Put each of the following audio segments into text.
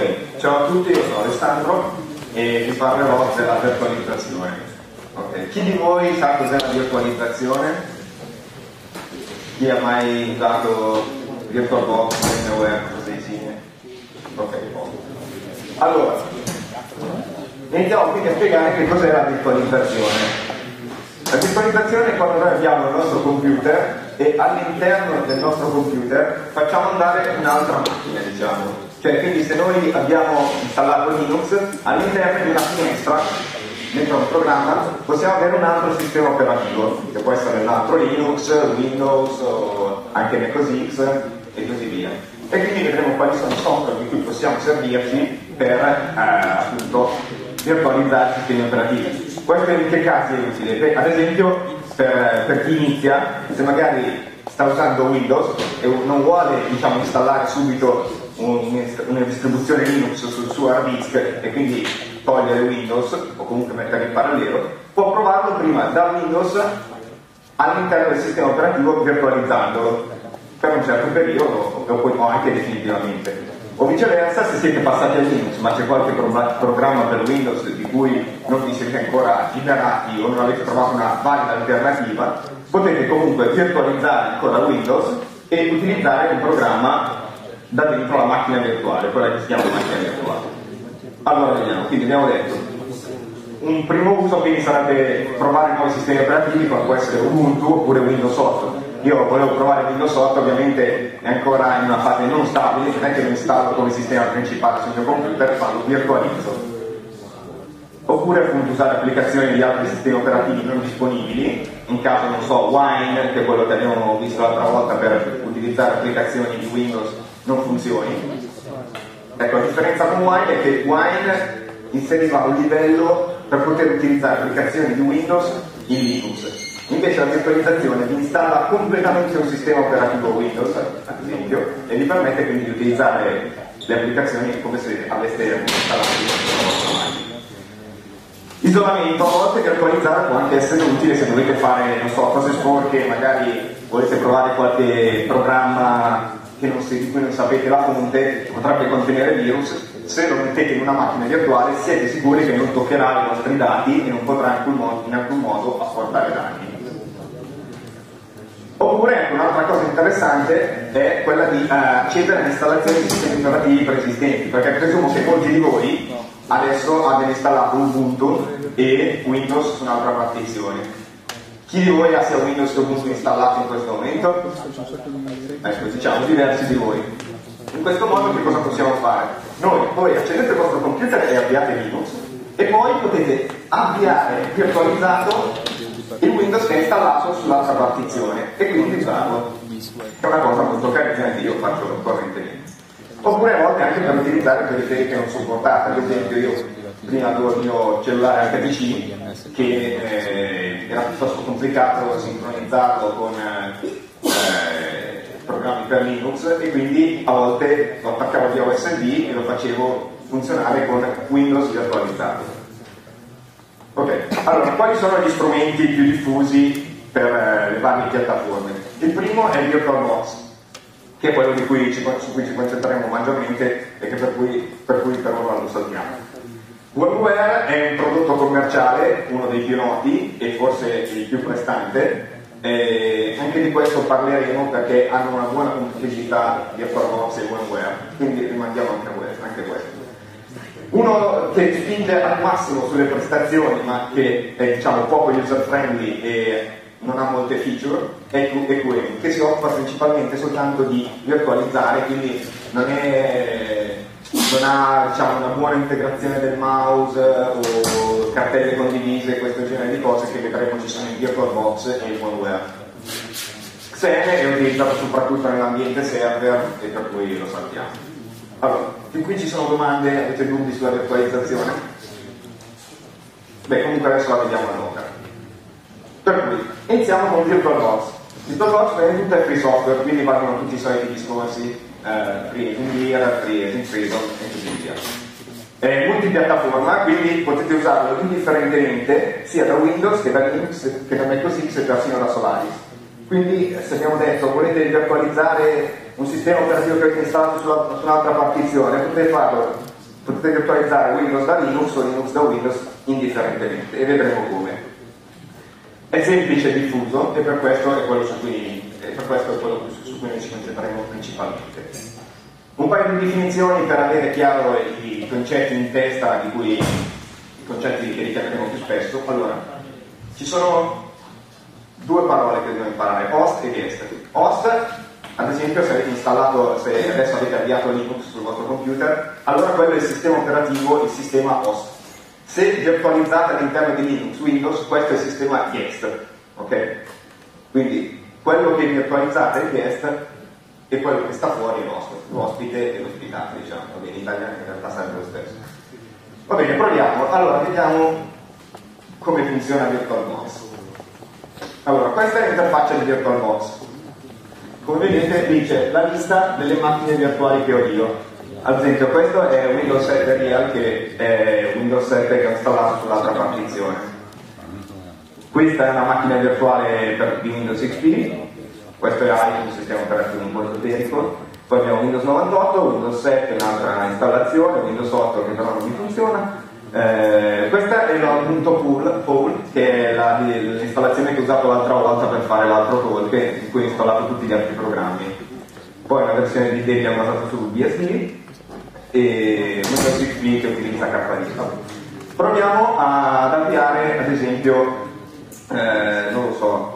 Ok, ciao a tutti, io sono Alessandro e vi parlerò della virtualizzazione. Okay. Chi di voi sa cos'è la virtualizzazione? Chi ha mai usato VirtualBox, VMware, cose simili? Ok, poco. Allora, iniziamo quindi a spiegare che cos'è la virtualizzazione. La virtualizzazione è quando noi abbiamo il nostro computer e all'interno del nostro computer facciamo andare un'altra macchina, diciamo. Cioè, quindi se noi abbiamo installato Linux, all'interno di una finestra, dentro un programma, possiamo avere un altro sistema operativo, che può essere un altro Linux, Windows, o anche Mac OS X e così via. E quindi vedremo quali sono i software di cui possiamo servirci per appunto virtualizzare sistemi operativi. Questo in che casi è utile? Beh, ad esempio per chi inizia, se magari sta usando Windows e non vuole, diciamo, installare subito una distribuzione Linux sul suo hard disk e quindi togliere Windows o comunque mettere in parallelo, può provarlo prima da Windows all'interno del sistema operativo virtualizzandolo per un certo periodo o anche definitivamente. O viceversa, se siete passati a Linux ma c'è qualche programma per Windows di cui non vi siete ancora liberati o non avete trovato una valida alternativa, potete comunque virtualizzare ancora Windows e utilizzare un programma da dentro la macchina virtuale, quella che si chiama macchina virtuale. Allora vediamo, quindi abbiamo detto un primo uso quindi sarebbe provare nuovi sistemi operativi, come può essere Ubuntu oppure Windows 8. Io volevo provare Windows 8, ovviamente è ancora in una fase non stabile, non è che lo installo come sistema principale sul mio computer, ma lo virtualizzo. Oppure appunto usare applicazioni di altri sistemi operativi non disponibili, in caso non so, Wine, che è quello che abbiamo visto l'altra volta per utilizzare applicazioni di Windows, non funzioni. Ecco, la differenza con Wine è che Wine inseriva un livello per poter utilizzare applicazioni di Windows in Linux. Invece la virtualizzazione vi installa completamente un sistema operativo Windows, ad esempio, e vi permette quindi di utilizzare le applicazioni come se aveste installato la vostra macchina. Isolamento, a volte virtualizzare può anche essere utile se dovete fare, non so, cose sporche, magari volete provare qualche programma di cui non sapete la fonte, potrebbe contenere virus. Se lo mettete in una macchina virtuale siete sicuri che non toccherà i vostri dati e non potrà in alcun modo apportare danni. Oppure anche un'altra cosa interessante è quella di accedere all'installazione di sistemi operativi preesistenti, perché presumo che molti di voi adesso abbiano installato Ubuntu e Windows su un'altra partizione. Chi di voi ha sia Windows che Ubuntu installato in questo momento? Ecco, diciamo diversi di voi. In questo modo che cosa possiamo fare? Voi accendete il vostro computer e avviate Linux e poi potete avviare virtualizzato il Windows che è installato sull'altra partizione e quindi usarlo. È una cosa molto carina che io faccio correntemente. Oppure a volte anche per utilizzare periferiche non supportate. Ad esempio io prima avevo il mio cellulare HTC che era piuttosto complicato sincronizzarlo con programmi per Linux e quindi a volte lo attaccavo via USB e lo facevo funzionare con Windows virtualizzato. Ok, allora quali sono gli strumenti più diffusi per le varie piattaforme? Il primo è il VirtualBox, che è quello su cui ci concentreremo maggiormente e che per cui per ora lo saltiamo. VMware è un prodotto commerciale, uno dei più noti e forse il più prestante. Anche di questo parleremo perché hanno una buona compatibilità VirtualBox e VMware, quindi rimandiamo anche questo. Uno che spinge al massimo sulle prestazioni ma che è, diciamo, poco user friendly e non ha molte feature è QEMU, che si occupa principalmente soltanto di virtualizzare, quindi non ha, diciamo, una buona integrazione del mouse o cartelle condivise, questo genere di cose che vedremo ci sono in VirtualBox e in VMware. Xene è utilizzato soprattutto nell'ambiente server e per cui lo saltiamo. Allora, fin qui ci sono domande, avete dubbi sulla virtualizzazione? Beh, comunque adesso la vediamo all'opera. Per cui, iniziamo con VirtualBox. VirtualBox prima di tutto è free software, quindi valgono tutti i soliti discorsi, free Engineer, free Agent Freedom e così via. È multipiattaforma, quindi potete usarlo indifferentemente sia da Windows che da Linux che da Mac OS X e persino da Solaris. Quindi se abbiamo detto volete virtualizzare un sistema operativo che avete installato su un'altra partizione, potete farlo potete virtualizzare Windows da Linux o Linux da Windows indifferentemente, e vedremo come. È semplice e diffuso, e per questo è quello su cui noi ci concentreremo principalmente. Un paio di definizioni per avere chiaro i concetti in testa, i concetti che richiameremo più spesso. Allora, ci sono due parole che dobbiamo imparare: host e guest. Host, ad esempio, se avete installato, se adesso avete avviato Linux sul vostro computer, allora quello è il sistema operativo, il sistema host. Se virtualizzate all'interno di Linux, Windows, questo è il sistema guest, ok? Quindi quello che virtualizzate è il guest e quello che sta fuori è l'ospite e l'ospitato, diciamo. Va bene, in italiano in realtà sarebbe lo stesso. Va bene, proviamo. Allora, vediamo come funziona VirtualBox. Allora, questa è l'interfaccia di VirtualBox. Come vedete dice la lista delle macchine virtuali che ho io. Ad esempio questo è Windows 7 Real, che è Windows 7 che ho installato sull'altra partizione. Questa è una macchina virtuale di Windows XP, questo è un sistema operativo un po' esoterico. Poi abbiamo Windows 98, Windows 7 un'altra installazione, Windows 8 che però non mi funziona. Questa è .pool, che è l'installazione che ho usato l'altra volta per fare l'altro tool, in cui ho installato tutti gli altri programmi. Poi una versione di Debian basata su BSD e Windows XP che utilizza KDE. Proviamo ad avviare, ad esempio, non lo so.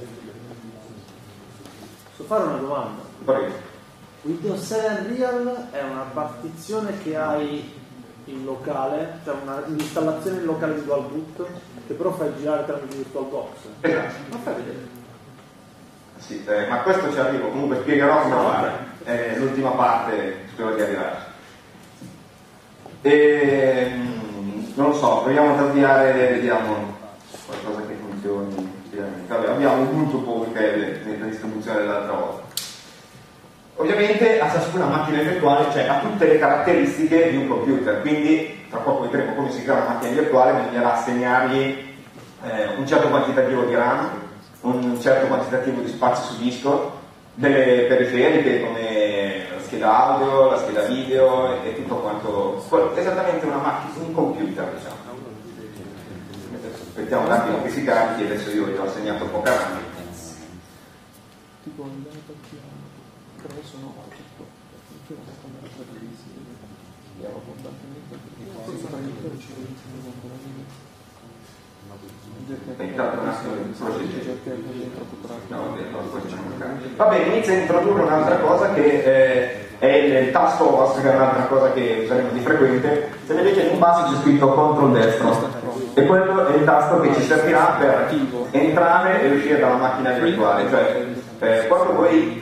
Posso fare una domanda? Prego. Windows 7 Real è una partizione che hai in locale, cioè un'installazione in locale di DualBoot che però fai girare tramite VirtualBox. Esatto. Ma fai vedere. Sì, ma questo ci arrivo, comunque spiegherò come fare. È l'ultima parte, spero di arrivarci. Non lo so, proviamo ad avviare, vediamo qualcosa che funzioni. Vabbè, abbiamo un punto pool che è la distribuzione dell'altra volta. Ovviamente a ciascuna macchina virtuale, cioè ha tutte le caratteristiche di un computer, quindi tra poco vedremo come si crea una macchina virtuale, bisognerà assegnargli un certo quantitativo di RAM, un certo quantitativo di spazio su disco, delle periferiche come la scheda audio, la scheda video e tutto quanto, esattamente una macchina, un computer, diciamo. Aspettiamo un attimo che si carichi, adesso io gli ho assegnato poca RAM. Intanto un attimo di procedere. Va bene, inizia a introdurre un'altra cosa che è il tasto host, che è un'altra cosa che useremo di frequente. Se vedete in basso c'è scritto CTRL destro e quello è il tasto che ci servirà per entrare e uscire dalla macchina virtuale, cioè quando voi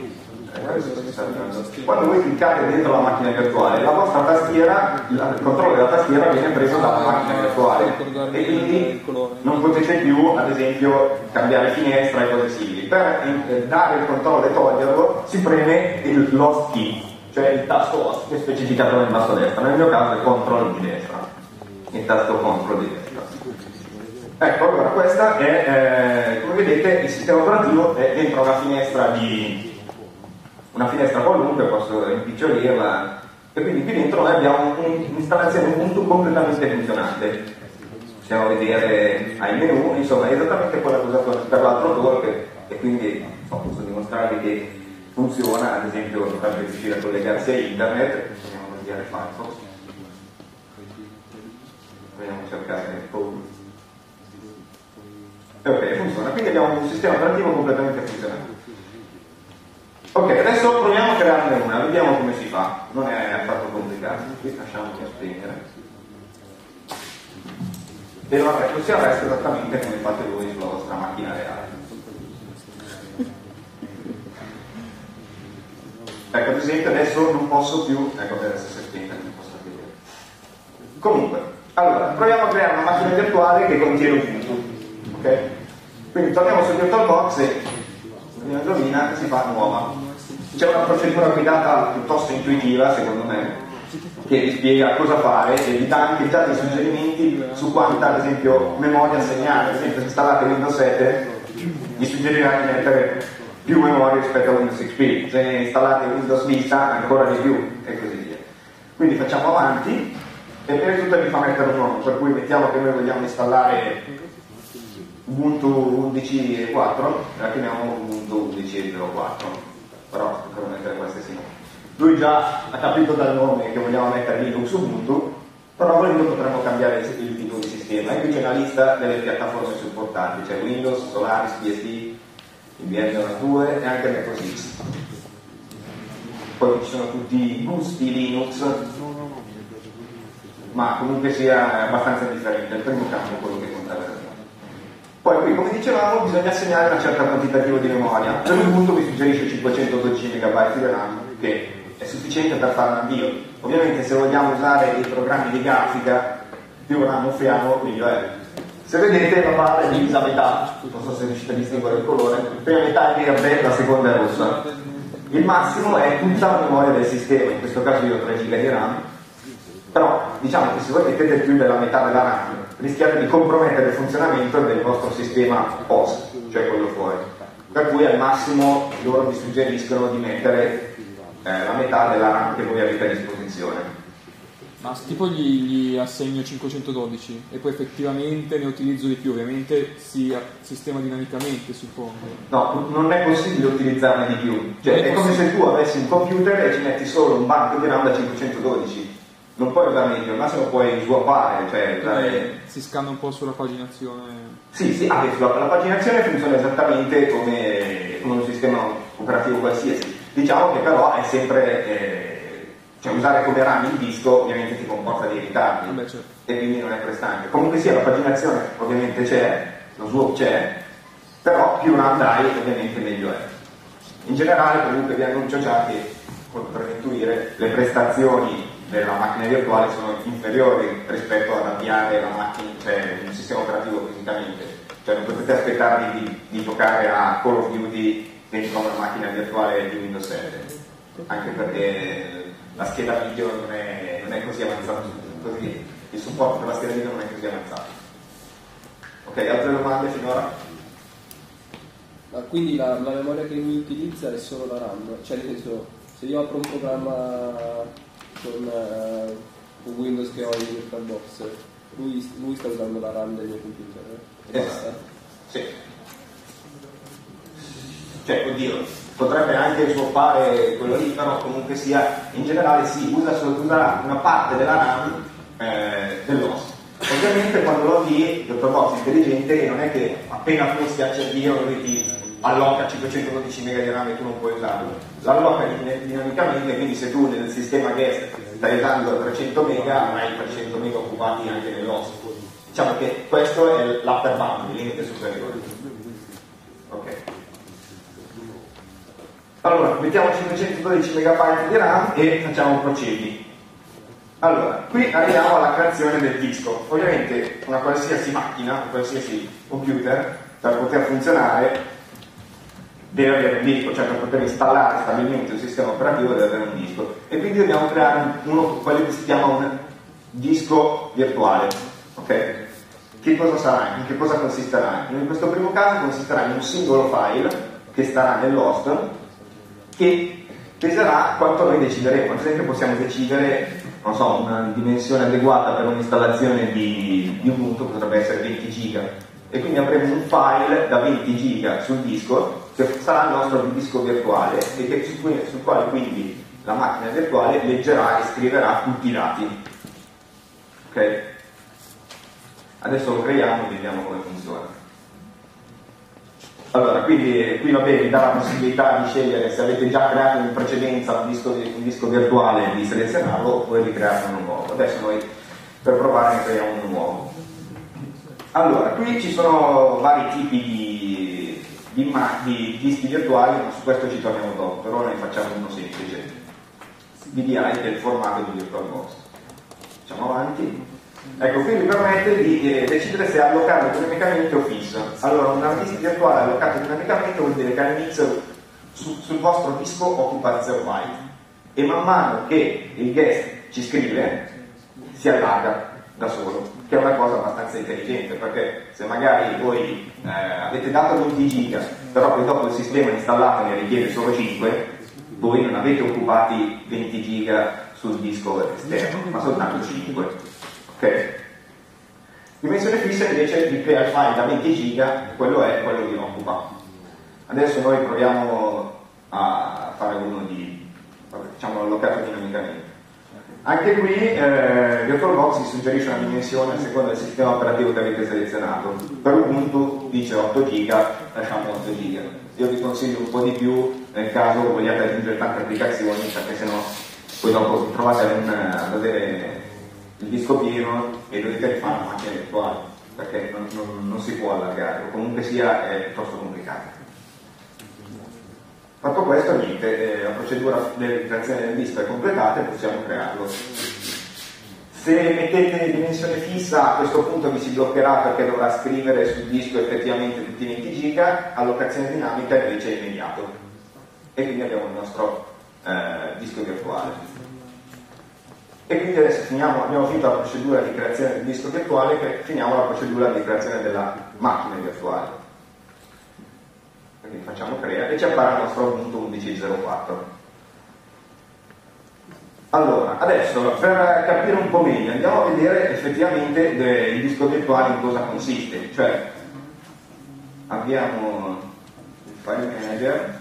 cliccate dentro la macchina virtuale, la vostra tastiera, il controllo della tastiera viene preso dalla macchina virtuale e quindi non potete più, ad esempio, cambiare finestra e cose simili. Per dare il controllo e toglierlo si preme l'host key, cioè il tasto host che è specificato nel basso destra. Nel mio caso è CTRL di destra, il tasto CTRL di destra. Ecco, allora questa è, come vedete, il sistema operativo è dentro una finestra qualunque, posso impicciolirla, e quindi qui dentro noi abbiamo un'installazione Ubuntu completamente funzionante. Possiamo vedere ai menu, insomma è esattamente quella che ho usato per l'altro talk, e quindi posso dimostrarvi che funziona. Ad esempio dovrebbe riuscire a collegarsi a internet. Possiamo avviare Firefox, vogliamo cercare Chrome. Ok, funziona, quindi abbiamo un sistema operativo completamente funzionante. Ok, adesso proviamo a crearne una, vediamo come si fa, non è affatto complicato. Qui lasciamo che spegnere e lo si arresta esattamente come fate voi sulla vostra macchina reale. Ecco, ad esempio adesso non posso più, ecco, adesso si è spenta, non posso vedere. Comunque, allora, proviamo a creare una macchina virtuale che contiene Ubuntu, ok? Quindi torniamo su VirtualBox e la indovina si fa nuova. C'è una procedura guidata piuttosto intuitiva, secondo me, che vi spiega cosa fare e vi dà anche già dei suggerimenti su quanta, ad esempio, memoria assegnare. Ad esempio, se installate Windows 7 vi suggerirà di mettere più memoria rispetto a Windows XP, se installate Windows Vista ancora di più, e così via. Quindi facciamo avanti e prima di tutto mi fa mettere un nome, per cui mettiamo che noi vogliamo installare Ubuntu 11.4, la chiamiamo Ubuntu 11.04, però per mettere queste sì. Lui già ha capito dal nome che vogliamo mettere Linux Ubuntu, però volendo potremmo cambiare il tipo di sistema. E qui c'è una lista delle piattaforme supportate, c'è Windows, Solaris, BSD, IBM 2 e anche MacOS. Poi ci sono tutti i gusti Linux, ma comunque sia abbastanza differente. Il primo campo è quello che conta veramente. Poi qui, come dicevamo, bisogna assegnare una certa quantitativo di memoria. Per un punto vi suggerisce 512 MB di RAM, che è sufficiente per fare un avvio. Ovviamente se vogliamo usare dei programmi di grafica, più RAM offriamo, meglio è. Se vedete la barra è divisa a metà, non so se riuscite a distinguere il colore, la prima metà è verde, la seconda è rossa. Il massimo è tutta la memoria del sistema, in questo caso io ho 3 GB di RAM, però diciamo che se voi mettete più della metà della RAM rischiate di compromettere il funzionamento del vostro sistema host, cioè quello fuori. Per cui al massimo loro vi suggeriscono di mettere la metà della RAM che voi avete a disposizione. Ma tipo gli assegno 512 e poi effettivamente ne utilizzo di più, ovviamente si sistema dinamicamente, suppongo. No, non è possibile utilizzarne di più, cioè è come se tu avessi un computer e ci metti solo un banco di RAM da 512. Non puoi usarne di più, al massimo puoi swappare, cioè usare... Si scanna un po' sulla paginazione. Sì, la paginazione funziona esattamente come un sistema operativo qualsiasi. Diciamo che però è sempre... cioè usare come RAM il disco ovviamente ti comporta dei ritardi. Certo. E quindi non è prestante. Comunque sia, la paginazione ovviamente c'è, lo swap c'è, però più RAM dai ovviamente meglio è. In generale comunque vi annuncio già che, come potrete intuire, le prestazioni della macchina virtuale sono inferiori rispetto ad avviare la macchina, cioè un sistema operativo fisicamente. Cioè non potete aspettarvi di giocare a Call of Duty dentro una macchina virtuale di Windows 7, anche perché la scheda video non è così avanzata, così il supporto per la scheda video non è così avanzato. Ok, altre domande finora? Quindi la memoria che lui utilizza è solo la RAM, cioè nel senso, se io apro un programma con Windows che ho in VirtualBox, lui sta usando la RAM del mio computer, Esatto. Sì. Cioè, oddio, potrebbe anche swappare quello lì, però comunque sia, in generale sì, userà una parte della RAM dell'host. Ovviamente quando lo avvii, VirtualBox è intelligente e non è che appena tu schiacci avvio lui ti alloca 512 MB di RAM e tu non puoi usarlo. L'alloca dinamicamente, quindi se tu nel sistema guest stai usando 300 MB, avrai 300 MB occupati anche nell'host. Diciamo che questo è l'upper bound, il limite superiore. Ok. Allora, mettiamo 512 MB di RAM e facciamo procedi. Allora, qui arriviamo alla creazione del disco. Ovviamente una qualsiasi macchina, un qualsiasi computer, per poter funzionare deve avere un disco, cioè per poter installare stabilmente un sistema operativo deve avere un disco. E quindi dobbiamo creare quello che si chiama un disco virtuale. Ok? Che cosa sarà? In che cosa consisterà? In questo primo caso consisterà in un singolo file che starà nell'host, che peserà quanto noi decideremo. Ad esempio possiamo decidere, non so, una dimensione adeguata per un'installazione di Ubuntu, potrebbe essere 20 giga, e quindi avremo un file da 20 giga sul disco che sarà il nostro disco virtuale e sul quale quindi la macchina virtuale leggerà e scriverà tutti i dati. Ok? Adesso lo creiamo e vediamo come funziona. Allora, quindi qui va bene, vi dà la possibilità di scegliere, se avete già creato in precedenza un disco virtuale, di selezionarlo oppure di crearne uno nuovo. Adesso noi per provare ne creiamo uno nuovo. Allora, qui ci sono vari tipi di dischi virtuali, ma su questo ci torniamo dopo, per ora ne facciamo uno semplice. VDI, che è il formato di VirtualBox. Facciamo avanti. Ecco, qui vi permette di decidere se allocarlo dinamicamente o fisso. Allora, un hard disk virtuale allocato dinamicamente vuol dire che all'inizio sul vostro disco occupa 0 byte e man mano che il guest ci scrive si allarga da solo, che è una cosa abbastanza intelligente, perché se magari voi avete dato 20 giga, però poi dopo il sistema installato ne richiede solo 5, voi non avete occupati 20 giga sul disco esterno, ma soltanto 5. Ok? Dimensione fissa invece vi crea il file da 20 giga, quello è quello che occupa. Adesso noi proviamo a fare uno di, diciamo, allocato dinamicamente. Anche qui VirtualBox vi suggerisce una dimensione a seconda del sistema operativo che avete selezionato. Per Ubuntu dice 8 giga, lasciamo 8 giga. Io vi consiglio un po' di più nel caso vogliate aggiungere tante applicazioni, perché sennò poi dopo vi trovate ad avere il disco pieno e dovete rifare una macchina virtuale, perché non si può allargare, o comunque sia è piuttosto complicato. Fatto questo, niente, la procedura di creazione del disco è completata e possiamo crearlo. Se mettete dimensione fissa, a questo punto vi si bloccherà perché dovrà scrivere sul disco effettivamente tutti i 20 giga, allocazione dinamica invece è immediato. E quindi abbiamo il nostro disco virtuale. E quindi adesso abbiamo finito la procedura di creazione del disco virtuale, finiamo la procedura di creazione della macchina virtuale. Quindi facciamo crea e ci appare il nostro Ubuntu 11.04. Allora, adesso per capire un po' meglio andiamo a vedere effettivamente il disco virtuale in cosa consiste. Cioè abbiamo il file manager,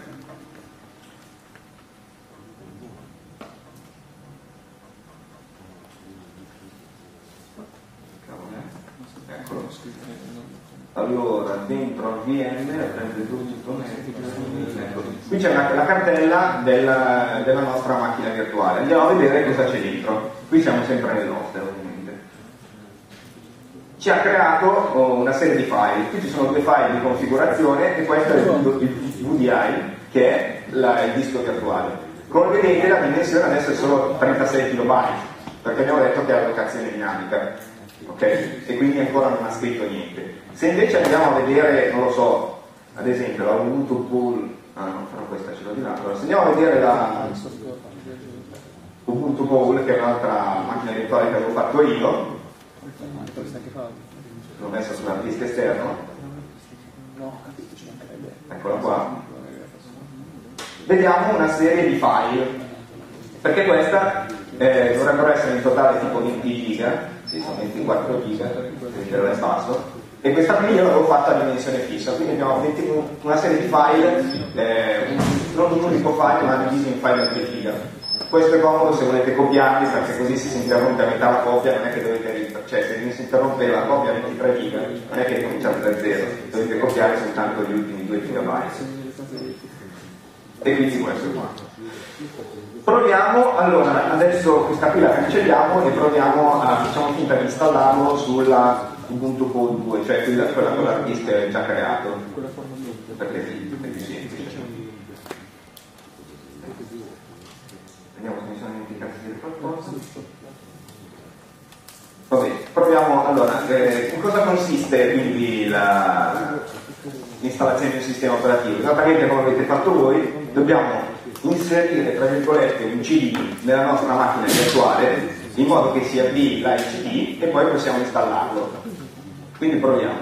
allora dentro al VM prende tutto, qui c'è la cartella della nostra macchina virtuale, andiamo a vedere cosa c'è dentro. Qui siamo sempre nell'hoster ovviamente. Ci ha creato una serie di file, qui ci sono due file di configurazione e questo è il VDI che è il disco virtuale. Come vedete la dimensione adesso è solo 36 KB perché abbiamo detto che è allocazione dinamica, ok? E quindi ancora non ha scritto niente. Se invece andiamo a vedere, non lo so, ad esempio la Ubuntu Pool, non farò questa, ce l'ho di là. Allora, se andiamo a vedere la Ubuntu Pool, che è un'altra macchina virtuale che avevo fatto io, l'ho messa sull'hard disk esterno, eccola qua, vediamo una serie di file, perché questa dovrebbero essere in totale tipo 20 giga, sì, sono 24 giga, vedere il basso. E questa qui io l'avevo fatta a dimensione fissa, quindi abbiamo una serie di file, non un unico file ma divisi in file da 3 giga. Questo è comodo se volete copiarli perché così se si interrompe a metà la copia non è che dovete, cioè se si interrompe la copia a 23 giga non è che cominciate da zero, dovete copiare soltanto gli ultimi 2 gigabyte. E quindi questo è qua. Proviamo, allora adesso questa qui la cancelliamo e proviamo facciamo finta di installarlo sulla Ubuntu Pool 2, cioè quella con l'hard disk già creato, perché è più semplice. Vediamo se mi sono dimenticato di dire qualcosa. Vabbè, proviamo, allora, in cosa consiste quindi l'installazione di un sistema operativo? Esattamente come avete fatto voi, dobbiamo inserire tra virgolette un CD nella nostra macchina virtuale in modo che si avvii la CD e poi possiamo installarlo. Quindi proviamo.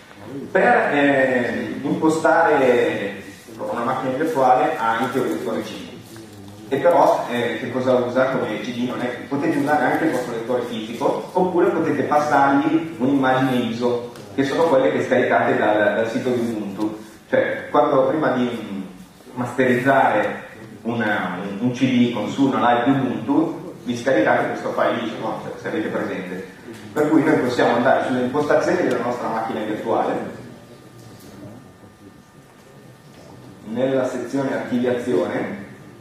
Per impostare una macchina virtuale ha anche un lettore CD. E però che cosa usa come CD? Potete usare anche il vostro lettore fisico oppure potete passargli un'immagine ISO, che sono quelle che scaricate dal sito di Ubuntu. Cioè, prima di masterizzare un CD con su una live di Ubuntu, vi scaricate questo file ISO, no? Se avete presente. Per cui noi possiamo andare sulle impostazioni della nostra macchina virtuale, nella sezione archiviazione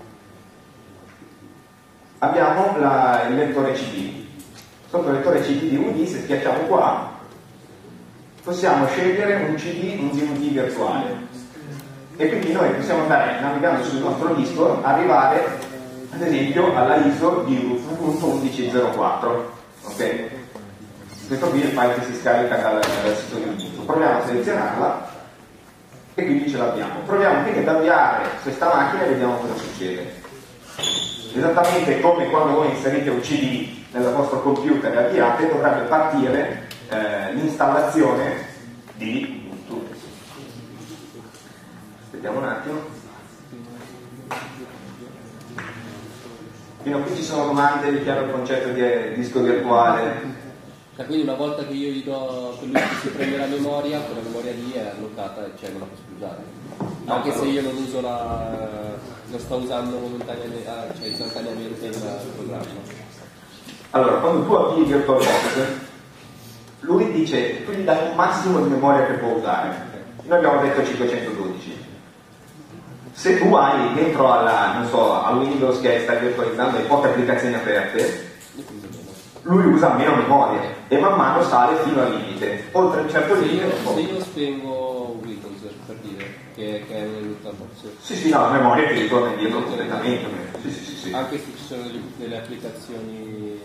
abbiamo il lettore CD. Sotto il lettore CD di UD, se schiacciamo qua, possiamo scegliere un CD, un DVD virtuale. E quindi noi possiamo andare navigando sul nostro disco, arrivare ad esempio alla ISO di Ubuntu 11.04. Ok? Questo qui è il file che si scarica dal sito di Ubuntu. Proviamo a selezionarla e quindi ce l'abbiamo. Proviamo quindi ad avviare questa macchina e vediamo cosa succede. Esattamente come quando voi inserite un CD nel vostro computer e avviate, dovrebbe partire l'installazione di Ubuntu. Aspettiamo un attimo. Fino a qui ci sono domande, vi chiaro il concetto di disco virtuale. Quindi una volta che io gli do, che lui si prende la memoria, quella memoria lì è allocata e cioè non la posso più usare. Anche se io non uso lo sto usando momentaneamente, cioè istantaneamente il programma. Allora, quando tu avvii VirtualBox, lui dice, tu gli dai un massimo di memoria che può usare. Noi abbiamo detto 512. Se tu hai dentro a Windows che stai virtualizzando e poche applicazioni aperte, lui usa meno memoria e man mano sale fino al limite. Oltre un certo limite se io spengo Windows, per dire, che è nel VirtualBox. Sì, no, la memoria ti ritorna indietro completamente. Sì. Anche se ci sono delle applicazioni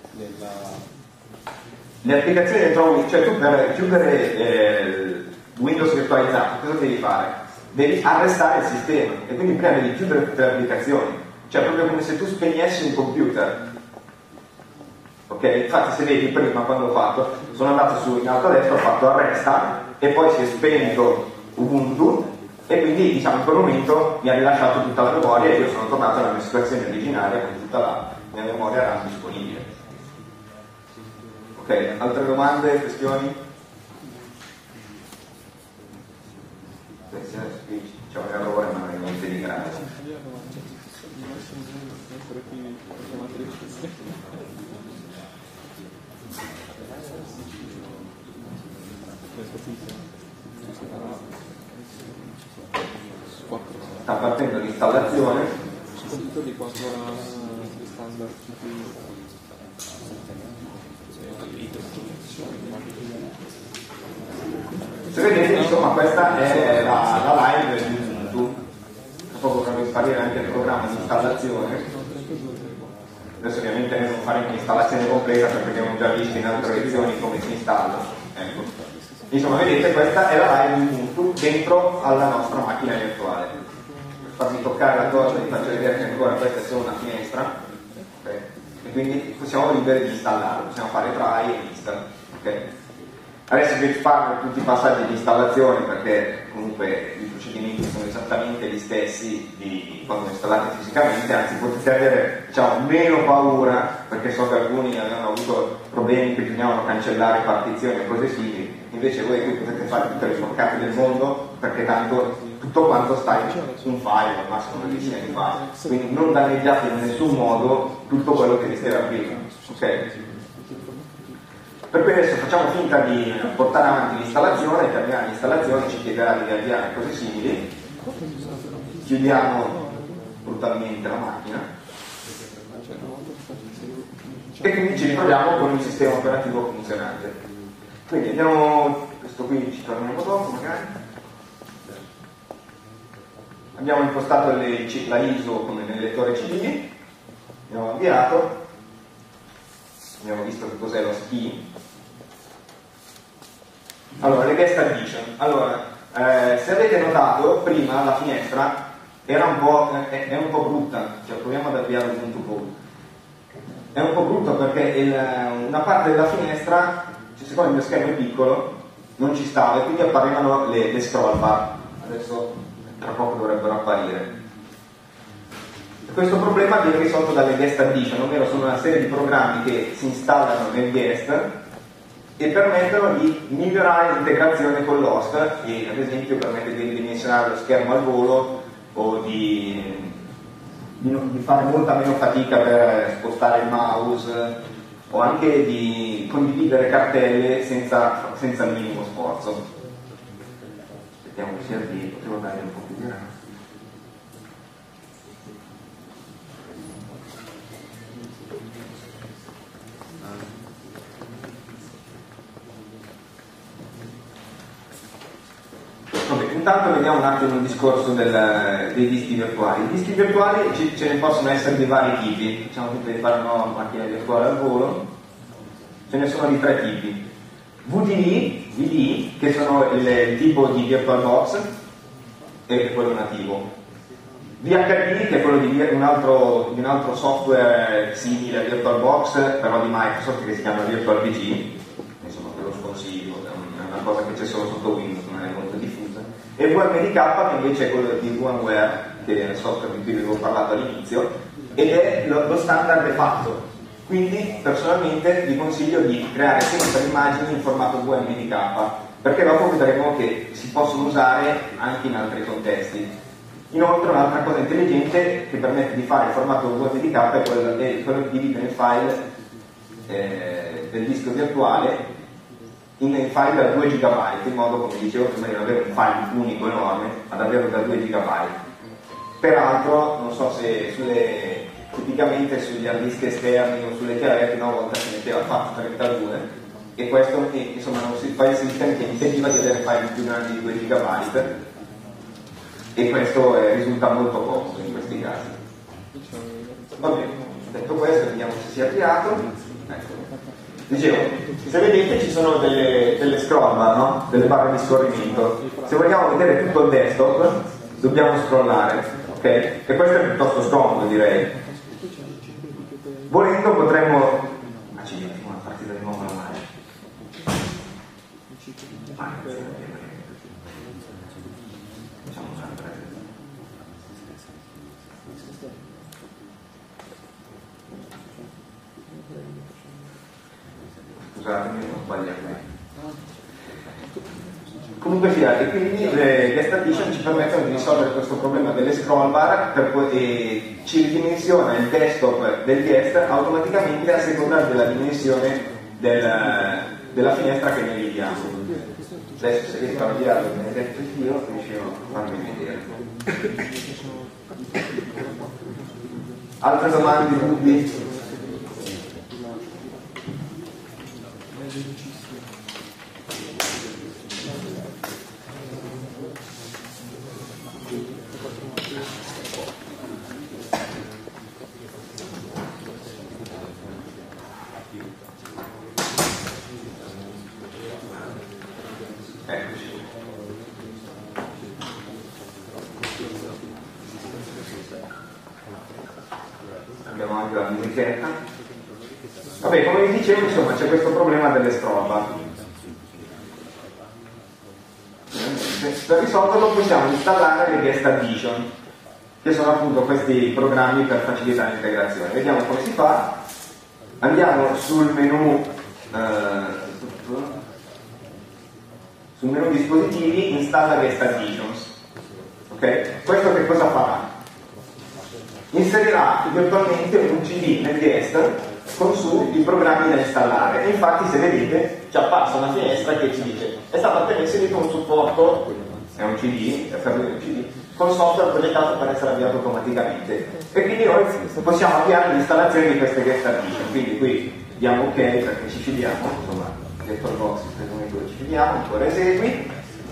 le applicazioni dentro, cioè tu per chiudere Windows virtualizzato, cosa devi fare? Devi arrestare il sistema e quindi prima devi chiudere tutte le applicazioni, cioè proprio come se tu spegnessi un computer. Ok? Infatti se vedi prima quando ho fatto, sono andato in alto a destra, ho fatto arresta e poi si è spento Ubuntu e quindi diciamo in quel momento mi ha rilasciato tutta la memoria e io sono tornato alla mia situazione originaria con tutta la mia memoria RAM disponibile. Ok, altre domande, questioni? C'è un errore ma non è niente di grave. Sta partendo l'installazione. Di quanto standard Se vedete, insomma, questa è la live di Ubuntu. Dopo vorrei sparire anche il programma di installazione. Adesso ovviamente non fare un'installazione completa perché abbiamo già visto in altre lezioni come si installa. Ecco. Insomma, vedete, questa è la live di Ubuntu dentro alla nostra macchina virtuale. Per farvi toccare la cosa vi faccio vedere che ancora questa è solo una finestra. Okay. E quindi siamo liberi di installarlo, possiamo fare try e install. Okay. Adesso vi parlo tutti i passaggi di installazione perché comunque i procedimenti sono esattamente gli stessi di quando installate fisicamente, anzi potete avere meno paura perché so che alcuni avevano avuto problemi che bisognavano cancellare partizioni o cose simili, invece voi qui potete fare tutte le porcate del mondo perché tanto tutto quanto sta in un file, al massimo una decina di file, quindi non danneggiate in nessun modo tutto quello che vi stai aprendo. Okay? Per cui adesso facciamo finta di portare avanti l'installazione, terminare l'installazione, ci chiederà di riavviare cose simili, chiudiamo brutalmente la macchina e quindi ci ritroviamo con un sistema operativo funzionante. Quindi andiamo, questo qui ci torniamo dopo magari. Abbiamo impostato la ISO come nel lettore CD, abbiamo avviato, abbiamo visto che cos'è lo SKI. Allora, le guest addition. Allora, se avete notato, prima la finestra era è un po' brutta, cioè proviamo ad avviare il punto POV. È un po' brutto perché una parte della finestra, cioè, siccome il mio schermo è piccolo, non ci stava e quindi apparivano le scroll bar. Adesso tra poco dovrebbero apparire. Questo problema viene risolto dalle guest addition, ovvero sono una serie di programmi che si installano nel guest e permettono di migliorare l'integrazione con l'host e ad esempio permette di ridimensionare lo schermo al volo o di fare molta meno fatica per spostare il mouse o anche di condividere cartelle senza il minimo sforzo. Aspettiamo che sia lì, potevo andare un po' più di là. Intanto vediamo un attimo il discorso dei dischi virtuali. I dischi virtuali ce ne possono essere di vari tipi, diciamo che per fare una macchina virtuale al volo, ce ne sono di 3 tipi. VD, che sono il tipo di VirtualBox, e è quello nativo. VHD, che è quello di un altro software simile a VirtualBox, però di Microsoft, che si chiama VirtualBG, insomma ve lo sconsiglio, è una cosa che c'è solo sotto Windows, non è molto diffusa. E VMDK, che invece è quello di VMware, che è il software di cui vi avevo parlato all'inizio, ed è lo standard de facto. Quindi personalmente vi consiglio di creare sempre immagini in formato WMDK, perché dopo vedremo che si possono usare anche in altri contesti. Inoltre un'altra cosa intelligente che permette di fare il formato WMDK è quello di dividere il file del disco virtuale in file da 2 GB, in modo, come dicevo prima, di non avere un file unico enorme, ad averlo da 2 GB. Peraltro, non so se tipicamente sugli hard disk esterni o sulle chiavette una volta si metteva FAT32, e questo insomma non si fa il sistema che impediva di avere file più grandi di 2 GB, e questo risulta molto comodo in questi casi. Va bene, detto questo vediamo se si è avviato. Ecco. Dicevo, se vedete ci sono delle scroll bar, no? Delle barre di scorrimento. Se vogliamo vedere tutto il desktop dobbiamo scrollare, ok? E questo è piuttosto scomodo, direi. Volendo potremmo... Accidenti, una partita di nuovo alla mano. Facciamo sempre. Scusatemi, non sbagliato. Comunque sia, e quindi le guest addition ci permettono di risolvere questo problema delle scroll bar e ci ridimensiona il desktop del guest automaticamente a seconda della dimensione della finestra che noi gli diamo. Adesso se riesco a avviare il benedetto io riuscirò a farmi vedere. Altre domande, dubbi? Abbiamo anche la musichetta. Vabbè, come vi dicevo, insomma, c'è questo problema delle scroll bar. Per risolverlo possiamo installare le guest addition, che sono appunto questi programmi per facilitare l'integrazione. Vediamo come si fa. Andiamo sul menu dispositivi, installa guest additions. Ok? Questo che cosa farà? Inserirà virtualmente un CD nel guest con su i programmi da installare, e infatti se vedete ci appassa una finestra che ci dice è stato appena inserito un supporto, è un CD, è per un CD con software progettato per essere avviato automaticamente, e quindi noi possiamo avviare l'installazione di queste guest addition. Quindi qui diamo ok perché ci fidiamo, insomma dentro il box ci fidiamo, ancora esegui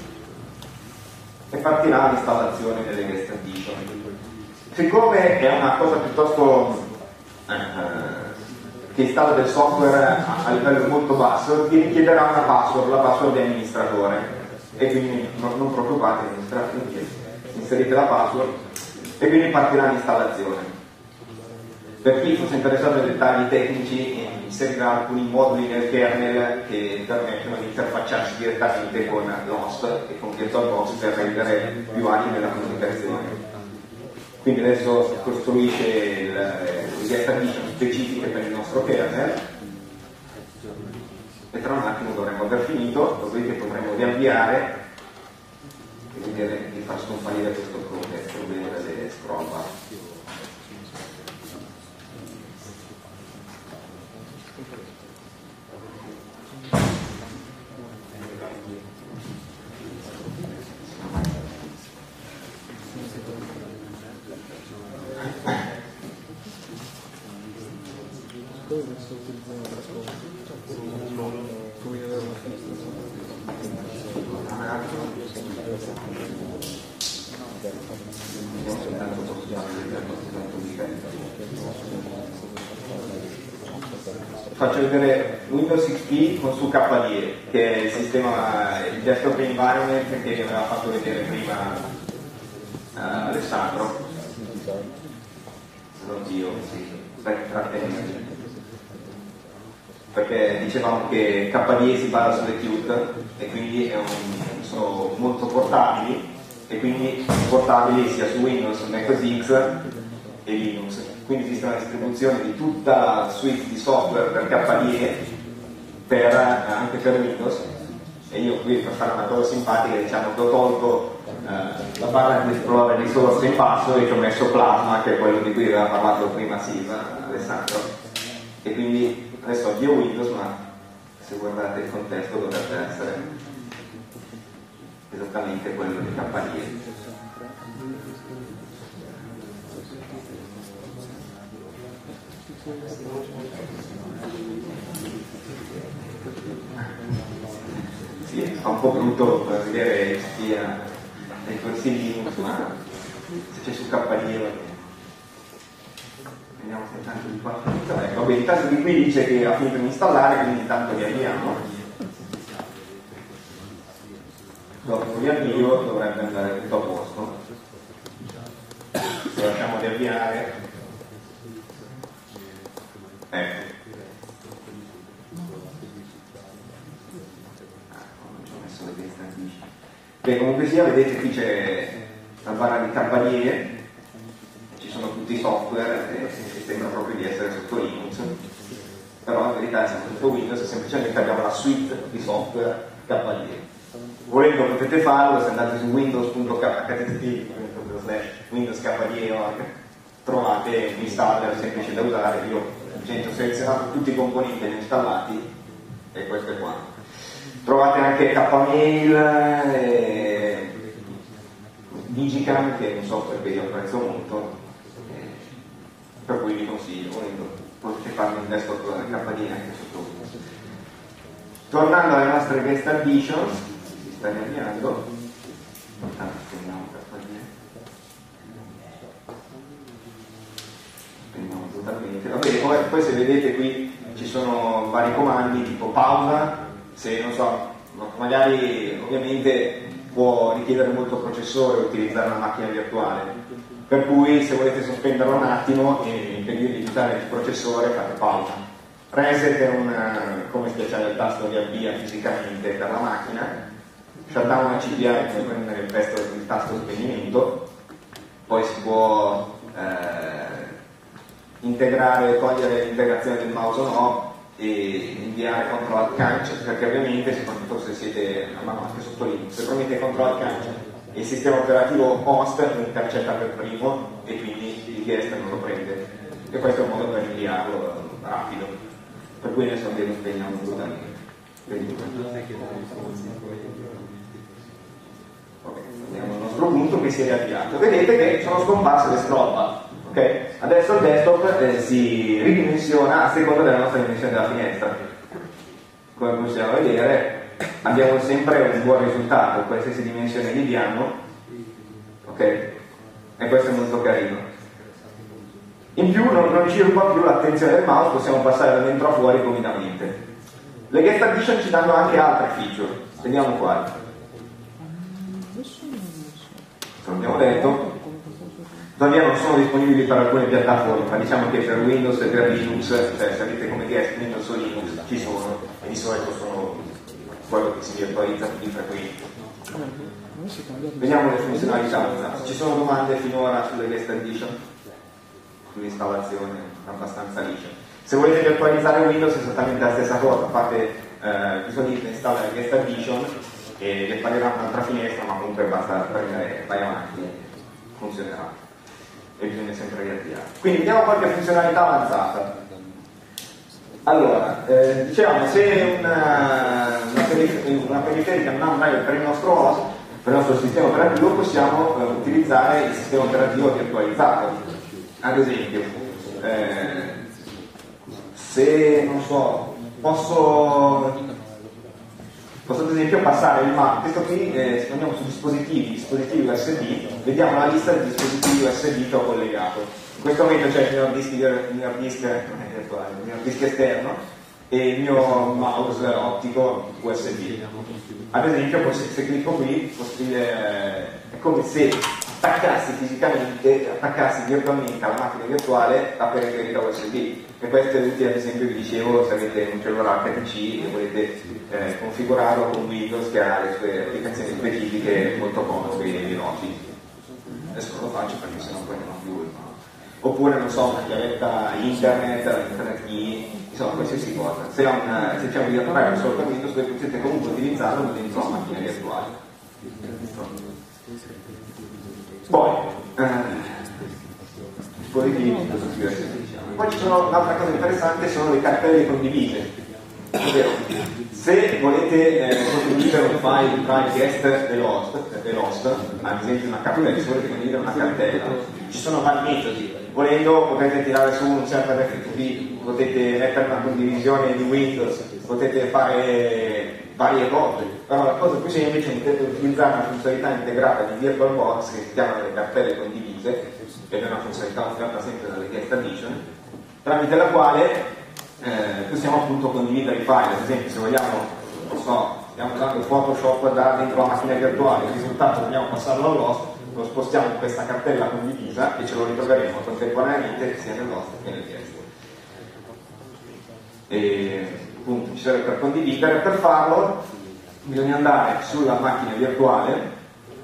e partirà l'installazione delle guest addition. Siccome è una cosa piuttosto che installa del software a livello molto basso, vi richiederà una password, la password di amministratore, e quindi non preoccupate, inserite la password e quindi partirà l'installazione. Per chi fosse interessato ai dettagli tecnici, inserirà alcuni moduli nel kernel che permettono di interfacciarsi direttamente con l'host e con VirtualBox per rendere più agile la comunicazione. Quindi adesso costruisce le guest addition specifiche per il nostro kernel, e tra un attimo dovremmo aver finito, dopodiché potremo riavviare e vedere di far scomparire questo problema delle scroll bar. Faccio vedere Windows XP con su KDE, che è il sistema, il desktop environment che vi aveva fatto vedere prima Alessandro. Oddio, sì, perché dicevamo che KDE si basa sulle Qt e quindi sono molto portabili, e quindi portabili sia su Windows, Mac OS X e Linux. quindi esiste una distribuzione di tutta la suite di software per KDE anche per Windows, e io qui per fare una cosa simpatica diciamo che ho tolto la barra di trovare risorse in basso e ci ho messo Plasma, che è quello di cui aveva parlato prima Silva, Alessandro, e quindi adesso avvio Windows, ma se guardate il contesto dovrebbe essere esattamente quello di KDE. Sì, fa un po' brutto per vedere sia nei corsi Linux, ma se c'è su KDE va bene. Vediamo se intanto di qua. Vabbè, intanto di qui dice che ha finito di installare, quindi intanto vi avviamo. Dopo vi avvio dovrebbe andare tutto a posto. Se lasciamo di avviare, ecco. Beh, comunque sia, vedete qui c'è la barra di KDE, ci sono tutti i software e sembra proprio di essere sotto Linux, però in verità siamo sotto Windows e semplicemente abbiamo la suite di software KDE. Volendo potete farlo, se andate su windows.http://windows.kde.org trovate un installer semplice da usare. Io ho selezionato tutti i componenti installati e questo è quanto. Trovate anche Kmail e Digicam, che è un software che io apprezzo molto, per cui vi consiglio, volendo potete farlo in desktop KDE anche sotto Windows. Tornando alle nostre guest additions, si sta riavviando, intanto spegniamo KDE, spegniamo totalmente. Va bene, poi se vedete qui ci sono vari comandi tipo pausa, se non so, magari ovviamente può richiedere molto processore utilizzare una macchina virtuale, per cui se volete sospenderlo un attimo e impedire di usare il processore fate pausa. Reset è come schiacciare il tasto di avvia fisicamente per la macchina. Shutdown CPI è come prendere il tasto spegnimento. Poi si può integrare, togliere l'integrazione del mouse o no, e inviare control cancel, perché ovviamente, soprattutto se siete a mano anche sotto Linux, se premete control cancel il sistema operativo host non cancella per primo e quindi il guest non lo prende, e questo è un modo per inviarlo rapido, per cui adesso lo spegniamo totalmente. Vediamo il nostro punto che si è riavviato. Vedete che sono scomparse le scroll. Okay. Adesso il desktop si ridimensiona a seconda della nostra dimensione della finestra. Come possiamo vedere abbiamo sempre un buon risultato, qualsiasi dimensione gli diamo, ok? E questo è molto carino. In più non ci ruba più l'attenzione del mouse, possiamo passare da dentro a fuori comodamente. Le guest addition ci danno anche altre feature, vediamo quali. Come abbiamo detto, tuttavia non sono disponibili per alcune piattaforme, ma diciamo che per Windows e per Linux, cioè se avete come guest Windows o Linux, ci sono, e di solito sono quello che si virtualizza più di frequente. Vediamo le funzionalità. Ci sono domande finora sulle guest addition? Sull'installazione abbastanza liscia. Se volete virtualizzare Windows è esattamente la stessa cosa, fate visualizzare installare guest addition e vi apparirà un'altra finestra, ma comunque basta premere vai avanti, funzionerà. E bisogna sempre riavviare. Quindi vediamo qualche funzionalità avanzata. Allora, dicevamo, se una periferica non va per il nostro host, per il nostro sistema operativo, possiamo utilizzare il sistema operativo virtualizzato. Ad esempio, se non so, posso ad esempio passare il mouse, questo qui se andiamo su dispositivi USB, vediamo la lista di dispositivi USB che ho collegato. In questo momento c'è il mio hard disk esterno e il mio mouse ottico USB. Ad esempio, se clicco qui, è come se attaccassi virtualmente alla macchina virtuale la periferica USB. E questo è utile, ad esempio, vi dicevo, se avete un cellulare HTC e volete configurarlo con Windows che ha le sue applicazioni specifiche, molto comodo e veloci. Adesso non lo faccio perché sennò poi non ho più. oppure non so, una chiavetta internet key, insomma qualsiasi cosa. Se c'è un virtuale solo per Windows, voi potete comunque utilizzarlo dentro una macchina virtuale. Poi poi ci sono un'altra cosa interessante, sono le cartelle condivise, ovvero se volete condividere un file tra il guest e l'host, ad esempio una cartella, se volete condividere una cartella, ci sono vari metodi. Volendo potete tirare su un server FTP, potete mettere una condivisione di Windows, potete fare varie cose, però la cosa più semplice è potete utilizzare una funzionalità integrata di VirtualBox che si chiama le cartelle condivise, che è una funzionalità offerta sempre dalle guest edition, tramite la quale possiamo appunto condividere i file. Ad esempio, se vogliamo, non so, stiamo usando Photoshop da dentro la macchina virtuale, il risultato dobbiamo passarlo all'host, lo spostiamo in questa cartella condivisa e ce lo ritroveremo contemporaneamente sia nell'host che nel guest. E appunto ci serve per condividere. Per farlo bisogna andare sulla macchina virtuale,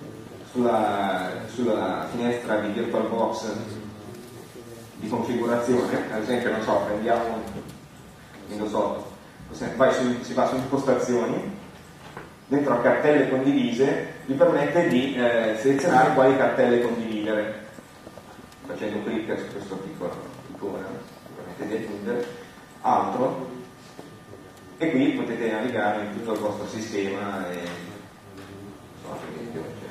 sulla finestra di VirtualBox di configurazione. Ad esempio, non so, prendiamo, non so, si va su impostazioni, dentro a cartelle condivise vi permette di selezionare quali cartelle condividere, facendo clic su questo piccolo icona, vi permette di aggiungere altro, e qui potete navigare in tutto il vostro sistema e non so, per esempio c'è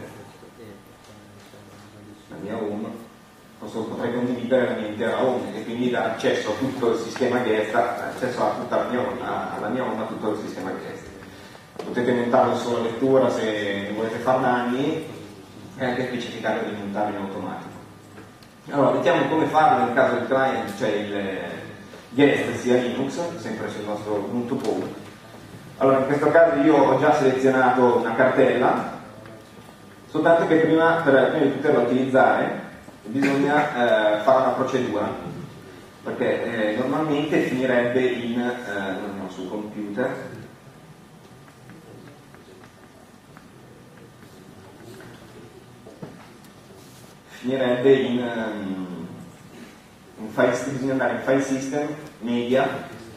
la mia home, potrei condividere la mia intera home e quindi dare accesso a tutto il sistema guest, accesso a tutta la mia home, a tutto il sistema guest. Potete montarlo solo a lettura se ne volete far danni, e anche specificare di montarlo in automatico. Allora, vediamo come farlo nel caso del client, cioè il guest sia Linux, sempre sul nostro Ubuntu Pool. Allora, in questo caso io ho già selezionato una cartella, soltanto che prima di poterla utilizzare bisogna fare una procedura, perché normalmente finirebbe sul computer, finirebbe bisogna andare in file system, media,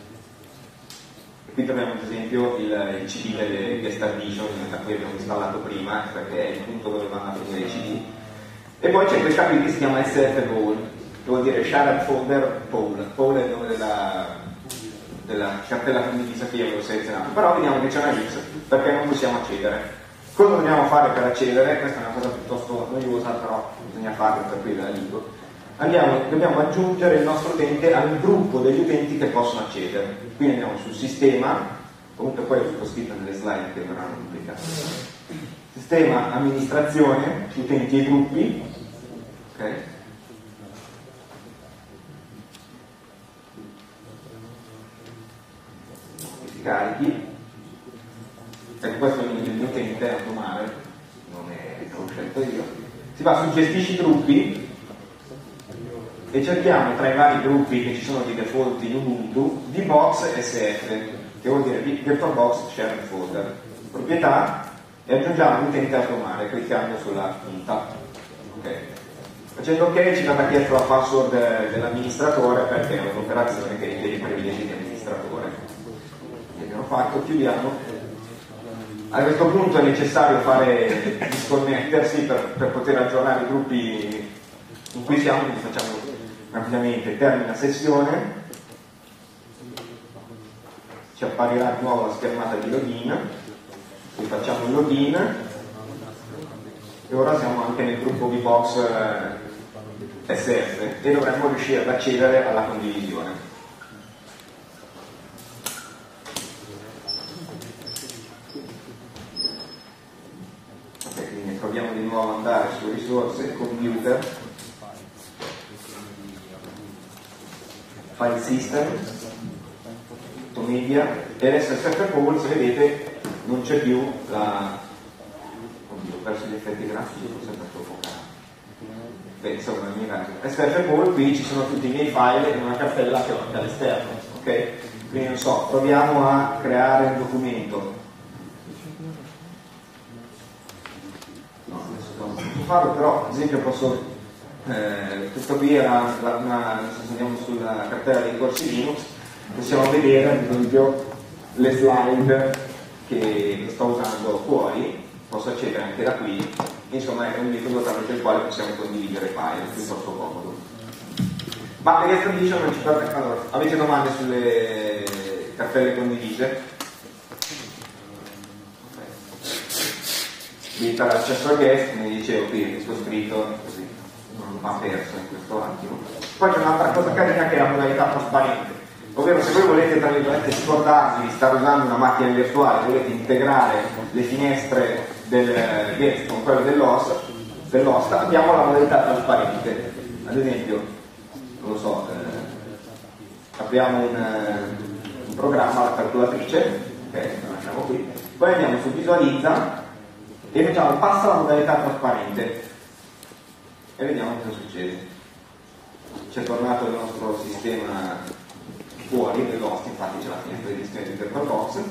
e qui troviamo ad esempio il CD delle guest edition da cui abbiamo installato prima, perché è il punto dove vanno a finire i CD. E poi c'è questa qui che si chiama SF Pool, che vuol dire Shared Folder Pool. Pool è il nome della cartella condivisa che io avevo selezionato, però vediamo che c'è una X perché non possiamo accedere. Cosa dobbiamo fare per accedere? Questa è una cosa piuttosto noiosa, però bisogna farlo per qui ve la dico. Dobbiamo aggiungere il nostro utente al gruppo degli utenti che possono accedere. Quindi andiamo sul sistema, comunque poi è tutto scritto nelle slide che verranno pubblicate. Sistema, amministrazione, utenti e gruppi, ok? Si carichi, ecco, questo è il mio utente automare, non l'ho scelto io. Si va su gestisci gruppi e cerchiamo tra i vari gruppi che ci sono di default in Ubuntu VBox SF, che vuol dire VirtualBox Shared Folder, proprietà, e aggiungiamo l'utente automare cliccando sulla punta. Okay. Facendo ok ci verrà chiesto la password dell'amministratore, perché è un'operazione che richiede i privilegi di amministratore. Abbiamo fatto, chiudiamo. A questo punto è necessario disconnettersi per poter aggiornare i gruppi in cui siamo, quindi facciamo rapidamente termina sessione, ci apparirà di nuovo la schermata di login, quindi facciamo il login e ora siamo anche nel gruppo VBox SF e dovremmo riuscire ad accedere alla condivisione. Ok, quindi proviamo di nuovo ad andare su risorse, computer, file system, media, e adesso SF Pool, se vedete non c'è più ho perso gli effetti grafici, forse è stato focato. Beh, insomma, SF Pool, qui ci sono tutti i miei file in una cartella che ho anche all'esterno, ok? Quindi non so, proviamo a creare un documento. No, adesso non posso farlo, però ad esempio posso Questo qui era se andiamo sulla cartella dei corsi Linux, possiamo vedere ad esempio le slide che sto usando fuori, posso accedere anche da qui, insomma è un metodo tramite il quale possiamo condividere file, piuttosto comodo. Ma le guest addition non ci permette. Allora, avete domande sulle cartelle condivise? Vita l'accesso a guest, come dicevo qui, questo scritto così non va perso in questo attimo. Poi c'è un'altra cosa carina che è la modalità trasparente, ovvero se voi volete tra virgolette scordarvi di stare usando una macchina virtuale, volete integrare le finestre del guest con quelle dell'host, abbiamo la modalità trasparente. Ad esempio, non lo so, apriamo un programma, la calcolatrice, ok, la lasciamo qui, poi andiamo su visualizza e facciamo passa la modalità trasparente e vediamo cosa succede. C'è tornato il nostro sistema fuori dell'host, infatti c'è la finestra di gestione di VirtualBox,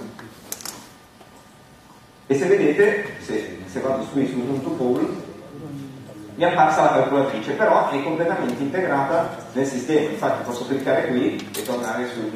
e se vedete, se vado qui su Ubuntu Pool mi è apparsa la calcolatrice, però è completamente integrata nel sistema, infatti posso cliccare qui e tornare sul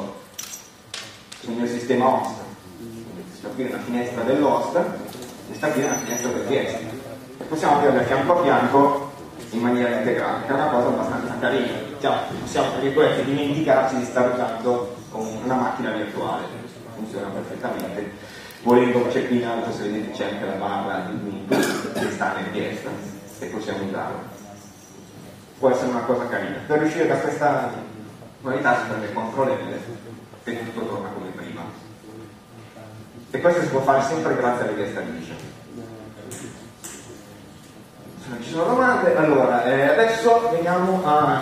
mio sistema host. Sta qui una finestra dell'host e sta qui una finestra del guest, e possiamo aprirla fianco a fianco in maniera integrata, che è una cosa abbastanza carina. Possiamo dimenticarci di stare usando una macchina virtuale, funziona perfettamente. Volendo c'è qui in alto, se vedete c'è anche la barra di Ubuntu che sta nel guest e possiamo usarla. Può essere una cosa carina. Per uscire da questa modalità si prende CTRL L e tutto torna come prima. E questo si può fare sempre grazie alle guest addition. Se non ci sono domande, allora adesso veniamo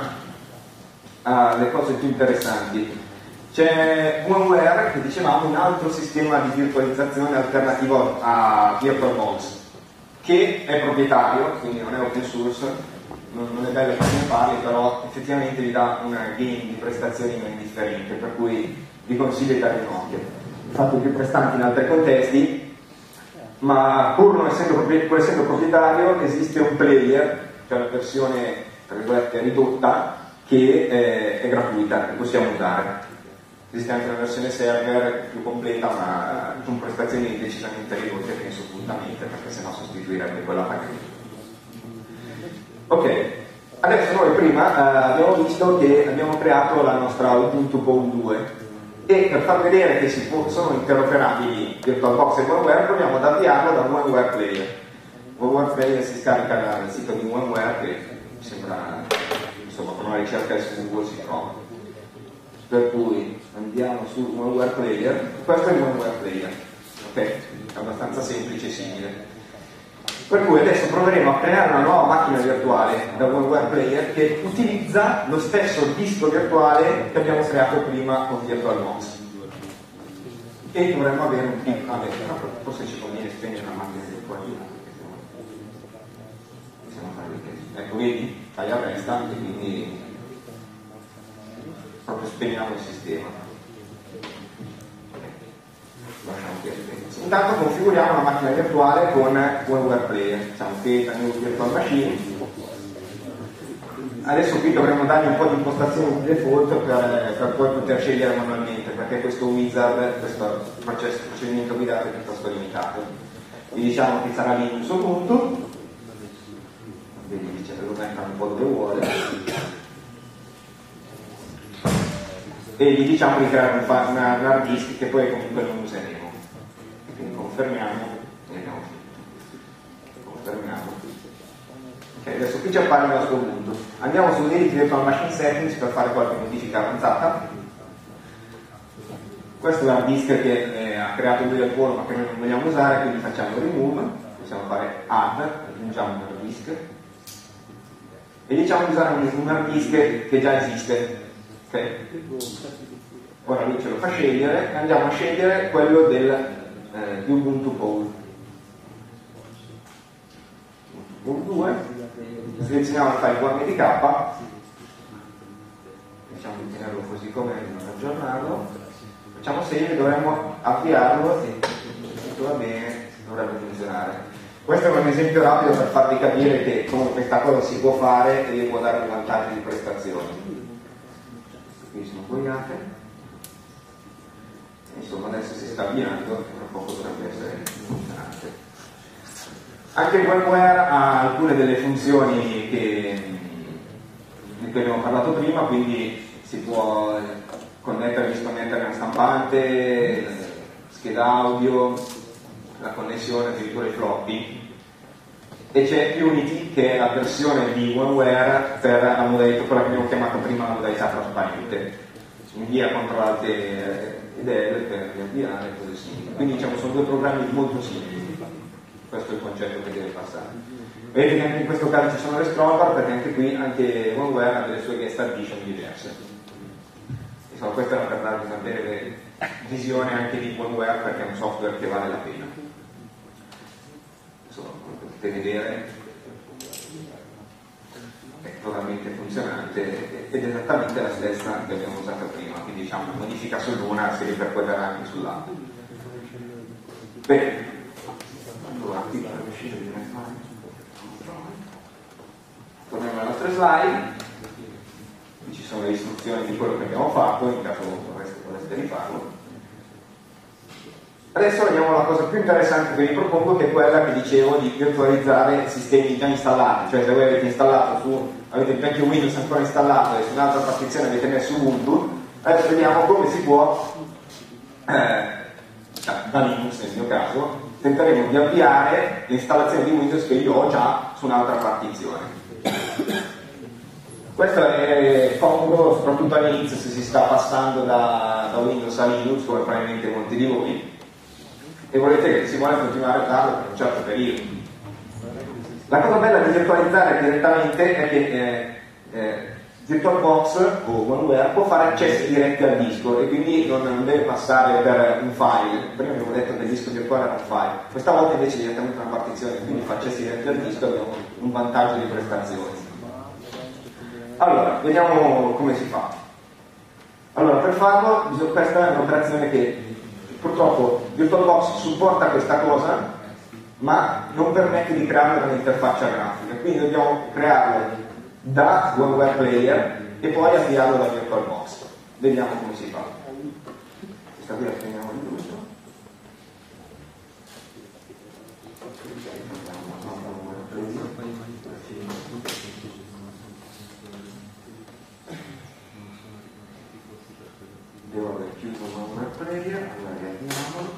alle cose più interessanti. C'è VMware, che dicevamo, un altro sistema di virtualizzazione alternativo a VirtualBox, che è proprietario, quindi non è open source, non è bello che ne parli, però effettivamente vi dà una gain di prestazioni non indifferente, per cui vi consiglio di dare un occhio. Infatti più prestanti in altri contesti, ma pur non essendo proprietario esiste un player, cioè una versione tra virgolette ridotta, che è gratuita, che possiamo usare. Esiste anche una versione server più completa, ma con prestazioni decisamente ridotte, penso assolutamente, perché sennò sostituirebbe quella pagata. Ok, adesso noi prima abbiamo visto che abbiamo creato la nostra Ubuntu Pool 2 e per far vedere che sono interoperabili VirtualBox e VMware proviamo ad avviarlo da VMware Player. VMware Player si scarica dal sito di VMware, che mi sembra, insomma, con una ricerca su Google si trova. Per cui andiamo su VMware Player, questo è il VMware Player, ok? È abbastanza semplice e simile. Per cui adesso proveremo a creare una nuova macchina virtuale da VMware Player che utilizza lo stesso disco virtuale che abbiamo creato prima con VirtualBox. E dovremmo avere un piccolo, forse ci conviene spegnere una macchina virtuale. Ecco, vedi? Fai a resta e quindi proprio spegniamo il sistema. Lasciamo qui. Intanto configuriamo la macchina virtuale con VMware Player, diciamo create new virtual machine. Adesso qui dovremo dargli un po' di impostazioni di default per poi poter scegliere manualmente, perché questo wizard, questo procedimento guidato è piuttosto limitato. Gli diciamo che sarà Linux Ubuntu, vedi, dice che lo mettono un po' dove vuole, e gli diciamo di creare un hard disk che poi comunque non useremo. Quindi confermiamo e abbiamo finito. Confermiamo. Ok, adesso qui ci appare il nostro Ubuntu. Andiamo su Edit Virtual Machine Settings per fare qualche modifica avanzata. Questo è l'hard disk che ha creato lui al volo ma che noi non vogliamo usare, quindi facciamo remove, possiamo fare add, aggiungiamo un hard disk e diciamo di usare un hard disk che già esiste. Okay. Ora lui ce lo fa scegliere e andiamo a scegliere quello di Ubuntu Pool. Ubuntu 2, selezioniamo il file WMDK, diciamo di tenerlo così come non aggiornarlo, facciamo save, dovremmo avviarlo e se tutto va bene dovrebbe funzionare. Questo è un esempio rapido per farvi capire che come questa cosa si può fare e vi può dare un vantaggio di prestazione. Qui sono cogliate. Insomma, adesso si sta avviando e tra poco dovrebbe essere funzionante. Anche il VMware ha alcune delle funzioni di cui abbiamo parlato prima, quindi si può connettere, disconnettere una stampante, scheda audio, la connessione, addirittura i floppy, e c'è Unity che è la versione di VMware per la modalità, quella che abbiamo chiamato prima la modalità trasparente, invia, controllate idee per riavviare e cose simili. Quindi diciamo sono due programmi molto simili, questo è il concetto che deve passare. Vedete che anche in questo caso ci sono le scrollbar, perché anche qui anche VMware ha delle sue guest addition diverse. Insomma, questo era per darvi una breve visione anche di VMware, perché è un software che vale la pena. Insomma, come potete vedere è totalmente funzionante ed è esattamente la stessa che abbiamo usato prima, quindi diciamo la modifica sull'una si ripercuoterà anche sull'altra. Bene, torniamo alle nostre slide. Qui ci sono le istruzioni di quello che abbiamo fatto in caso voleste rifarlo. Adesso vediamo la cosa più interessante che vi propongo, che è quella che dicevo di virtualizzare sistemi già installati. Cioè, se voi avete installato avete il vecchio Windows ancora installato e su un'altra partizione avete messo Ubuntu, adesso vediamo come si può da Linux nel mio caso tenteremo di avviare l'installazione di Windows che io ho già su un'altra partizione. Questo è comodo soprattutto all'inizio, se si sta passando da Windows a Linux, come probabilmente molti di voi, e volete che si vuole continuare a farlo per un certo periodo. La cosa bella di virtualizzare direttamente è che VirtualBox o VMware può fare accessi diretti al disco e quindi non deve passare per un file. Prima abbiamo detto che il disco virtuale era un file, questa volta invece direttamente una partizione, quindi fa accessi diretti al disco e abbiamo un vantaggio di prestazioni. Allora, vediamo come si fa. Allora, per farlo, questa è un'operazione che purtroppo VirtualBox supporta questa cosa, ma non permette di creare un'interfaccia grafica, quindi dobbiamo crearlo da VMware Player e poi avviarlo da VirtualBox. Vediamo come si fa. Questa qui la teniamo di giusto. Devo aver chiuso VMware Player, allora riavviamolo.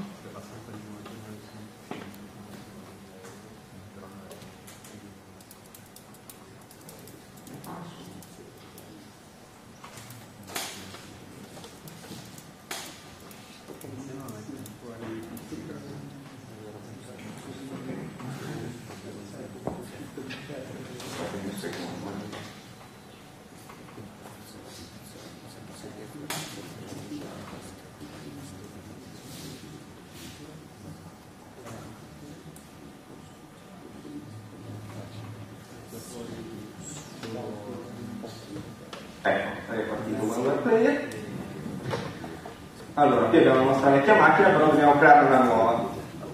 Ecco, è partito VMware Player. Allora, qui abbiamo la nostra vecchia macchina, però dobbiamo creare una nuova.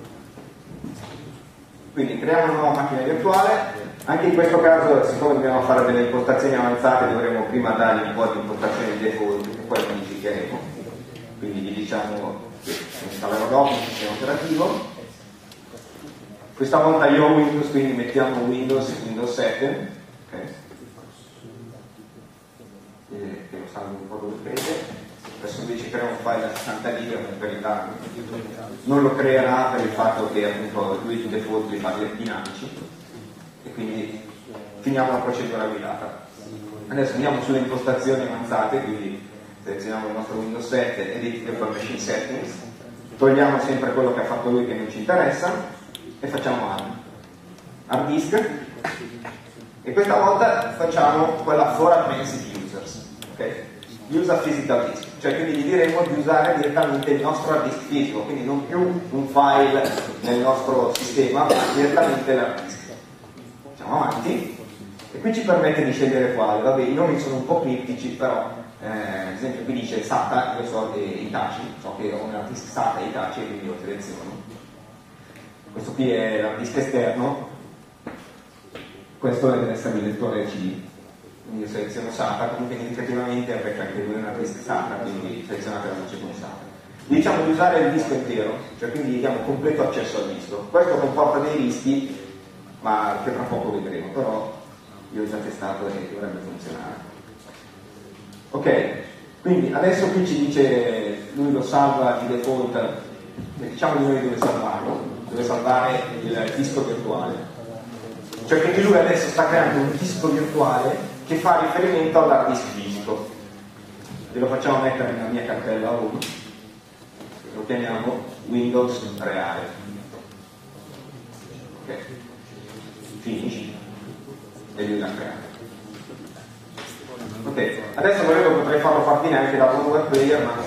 Quindi creiamo una nuova macchina virtuale. Anche in questo caso, siccome dobbiamo fare delle impostazioni avanzate, dovremo prima dargli un po' di impostazioni default che poi modificheremo. Quindi gli diciamo che installerò dopo un sistema operativo. Questa volta io ho Windows, quindi mettiamo Windows 7. Okay. Che lo salvo un po' dove crede. Adesso invece crea un file da 60 giga, in verità non lo creerà per il fatto che appunto lui di default li fa dinamici e quindi finiamo la procedura guidata. Adesso andiamo sulle impostazioni avanzate, quindi selezioniamo il nostro Windows 7, Edit Virtual Machine Settings, togliamo sempre quello che ha fatto lui che non ci interessa e facciamo hard disk, e questa volta facciamo quella for advanced users, ok? Use a physical disk, cioè quindi gli diremo di usare direttamente il nostro hard disk fisico, quindi non più un file nel nostro sistema, ma direttamente l'hard disk. Andiamo avanti e qui ci permette di scegliere quale. Vabbè, i nomi sono un po' criptici, però ad esempio qui dice SATA, io so Hitachi, so che ho un hard disk SATA Hitachi e quindi lo seleziono. questo qui è l'hard disk esterno, questo deve essere il lettore CD, quindi io seleziono SATA, comunque indicativamente perché anche lui è un hard disk SATA, quindi selezionate la voce come SATA. Diciamo di usare il disco intero, cioè quindi diamo completo accesso al disco. Questo comporta dei rischi, ma che tra poco vedremo, però io ho già testato e dovrebbe funzionare. Ok, quindi adesso qui ci dice, lui lo salva di default, diciamo di noi dove salvarlo, deve salvare il disco virtuale. Cioè quindi lui adesso sta creando un disco virtuale che fa riferimento all'hard disk fisico. Glielo facciamo mettere nella mia cartella home. Lo chiamiamo Windows reale. Ok, finish e lui l'ha creato. Ok, adesso volendo potrei farlo partire anche da un web player, ma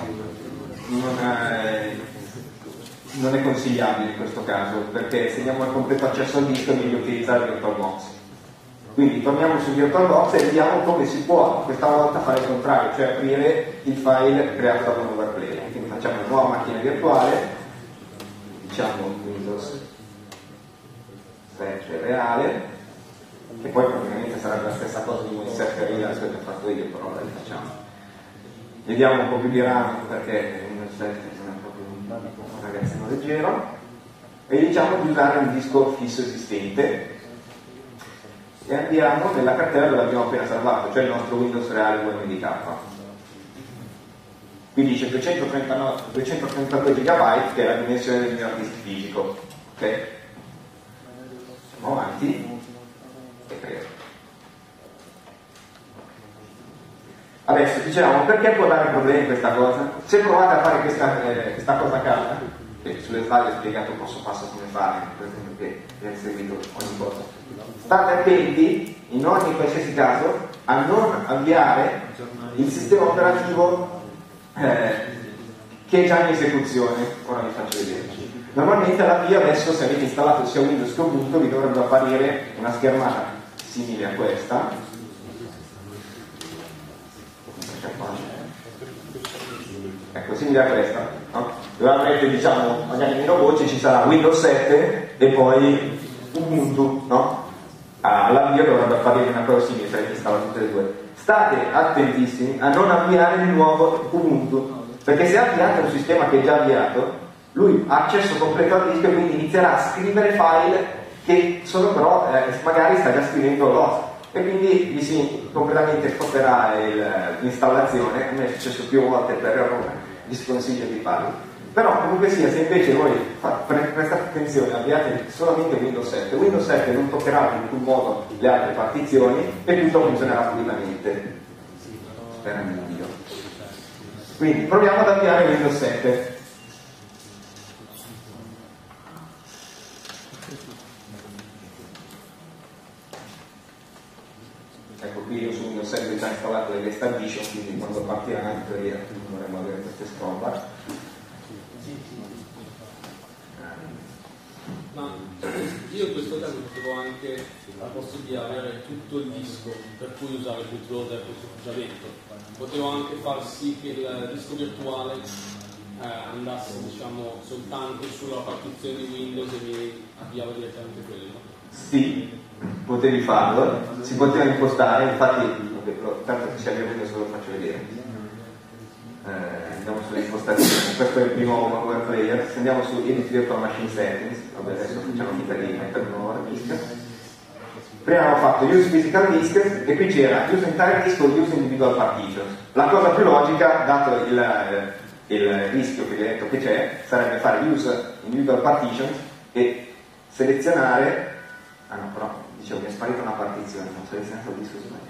non è consigliabile in questo caso, perché se diamo il completo accesso al disco è meglio utilizzare VirtualBox. Quindi torniamo su VirtualBox e vediamo come si può questa volta fare il contrario, cioè aprire il file creato da un web player. Quindi facciamo una nuova macchina virtuale, diciamo Windows 7 reale, che poi praticamente sarebbe la stessa cosa di Windows 7 reale che ho fatto io, però la rifacciamo. Vediamo un po' più di RAM perché Windows 7 non è proprio un ragazzino leggero, e diciamo di usare un disco fisso esistente e andiamo nella cartella dove l'abbiamo appena salvato, cioè il nostro Windows reale UMDK. Qui dice 232 GB, che è la dimensione del mio hard disk fisico. Ok? Andiamo avanti e creo. Adesso dicevamo, perché può dare problemi questa cosa? Se provate a fare questa cosa a casa, che sulle slide ho spiegato passo passo come fare, per esempio, che viene seguito ogni cosa. State attenti, in ogni qualsiasi caso, a non avviare il sistema operativo che è già in esecuzione. Ora vi faccio vedere. Normalmente l'avvio adesso, se avete installato sia Windows che Ubuntu, vi dovrebbe apparire una schermata simile a questa. Ecco, simile a questa, no? Dove avrete, diciamo, magari meno voce, ci sarà Windows 7 e poi Ubuntu, no? All'avvio dovrebbe apparire una cosa simile, se avete installato tutte e due. State attentissimi a non avviare di nuovo Ubuntu, perché se avviate un sistema che è già avviato, lui ha accesso completo al disco e quindi inizierà a scrivere file che sono però, magari sta già scrivendo l'host, e quindi vi si completamente stopperà l'installazione. A me è successo più volte per errore, vi sconsiglio di farlo. Però comunque sia, se invece voi prestate attenzione, avviate solamente Windows 7, Windows 7 non toccherà in alcun modo le altre partizioni e tutto funzionerà pulitamente. Sperando in Dio. Quindi proviamo ad avviare Windows 7. Ecco, qui io su Windows 7 ho già installato le guest addition, quindi quando partirà in teoria dovremmo avere queste scroll. Ma io in questo caso potevo anche la possibilità di avere tutto il disco per cui usare il bootloader che ho già detto. Potevo anche far sì che il disco virtuale andasse, diciamo, soltanto sulla partizione di Windows e mi avviava direttamente quello. Sì, potevi farlo, si poteva impostare, infatti tanto che si avvia Windows ve lo faccio vedere. Andiamo sulle impostazioni, questo è il primo web player. Se andiamo su Edit Virtual Machine Settings, vabbè, adesso facciamo finta di mettere un nuovo hard disk. Prima avevo fatto Use Physical Disk e qui c'era Use Entire Disk o Use Individual Partitions. La cosa più logica, dato il rischio che vi ho detto che c'è, sarebbe fare Use Individual Partitions e selezionare. Ah no, però dicevo che è sparita una partizione, non ho selezionato il disco sbagliato.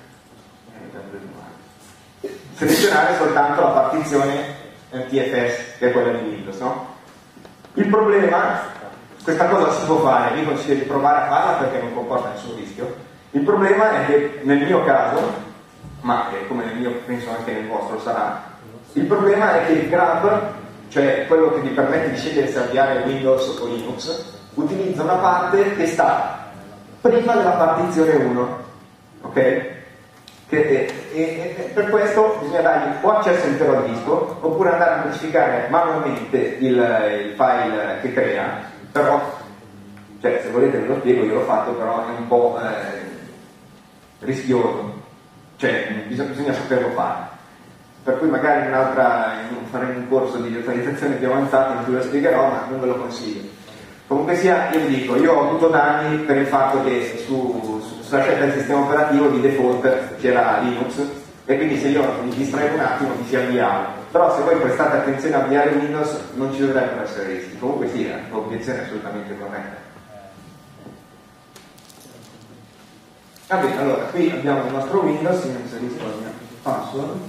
Selezionare soltanto la partizione TFS, che è quella di Windows, no? Il problema, questa cosa si può fare, vi consiglio di provare a farla perché non comporta nessun rischio. Il problema è che nel mio caso, ma come nel mio penso anche nel vostro sarà, il problema è che il grab, cioè quello che vi permette di scegliere se avviare Windows o Linux, utilizza una parte che sta prima della partizione 1, ok? E per questo bisogna dargli o accesso intero al disco oppure andare a modificare manualmente il file che crea però, cioè, se volete ve lo spiego, io l'ho fatto, però è un po' rischioso, cioè bisogna saperlo fare. Per cui magari faremo un corso di virtualizzazione più avanzato in cui lo spiegherò, ma non ve lo consiglio. Comunque sia, io vi dico, io ho avuto danni per il fatto che sulla scelta del sistema operativo di default c'era Linux, e quindi se io mi distraevo un attimo mi si avviava. Però se voi prestate attenzione a avviare Windows non ci dovrebbero essere rischi. Comunque sia, l'obiezione è assolutamente corretta. Va bene, allora qui abbiamo il nostro Windows, io inserisco la mia password.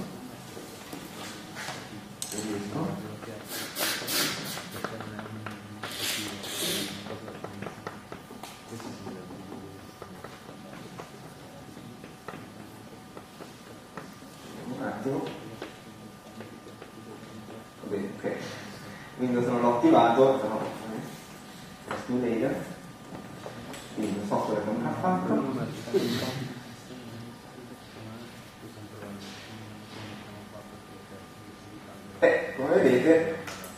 Un attimo. Va bene, ok. Windows non l'ho attivato, però questo layer. Quindi il software non l'ha fatto. Come vedete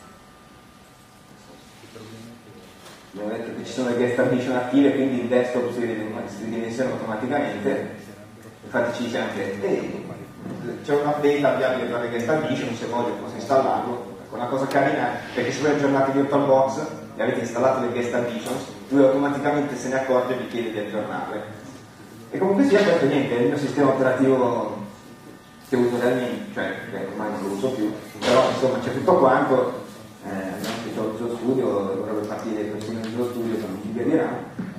che ci sono le guest addition attive, quindi il desktop si ridimensiona automaticamente. Infatti ci dice anche c'è un update avviabile per le guest addition, se voglio posso installarlo. Ecco, una cosa carina è che se voi aggiornate VirtualBox e avete installato le guest additions, lui automaticamente se ne accorge e vi chiede di aggiornarle. E comunque sia, questo niente, è il mio sistema operativo che uso realmente, cioè ormai non lo uso più, però insomma c'è tutto quanto, abbiamo scritto Visual Studio, dovrebbe partire le versioni di Visual Studio, non ci vediamo.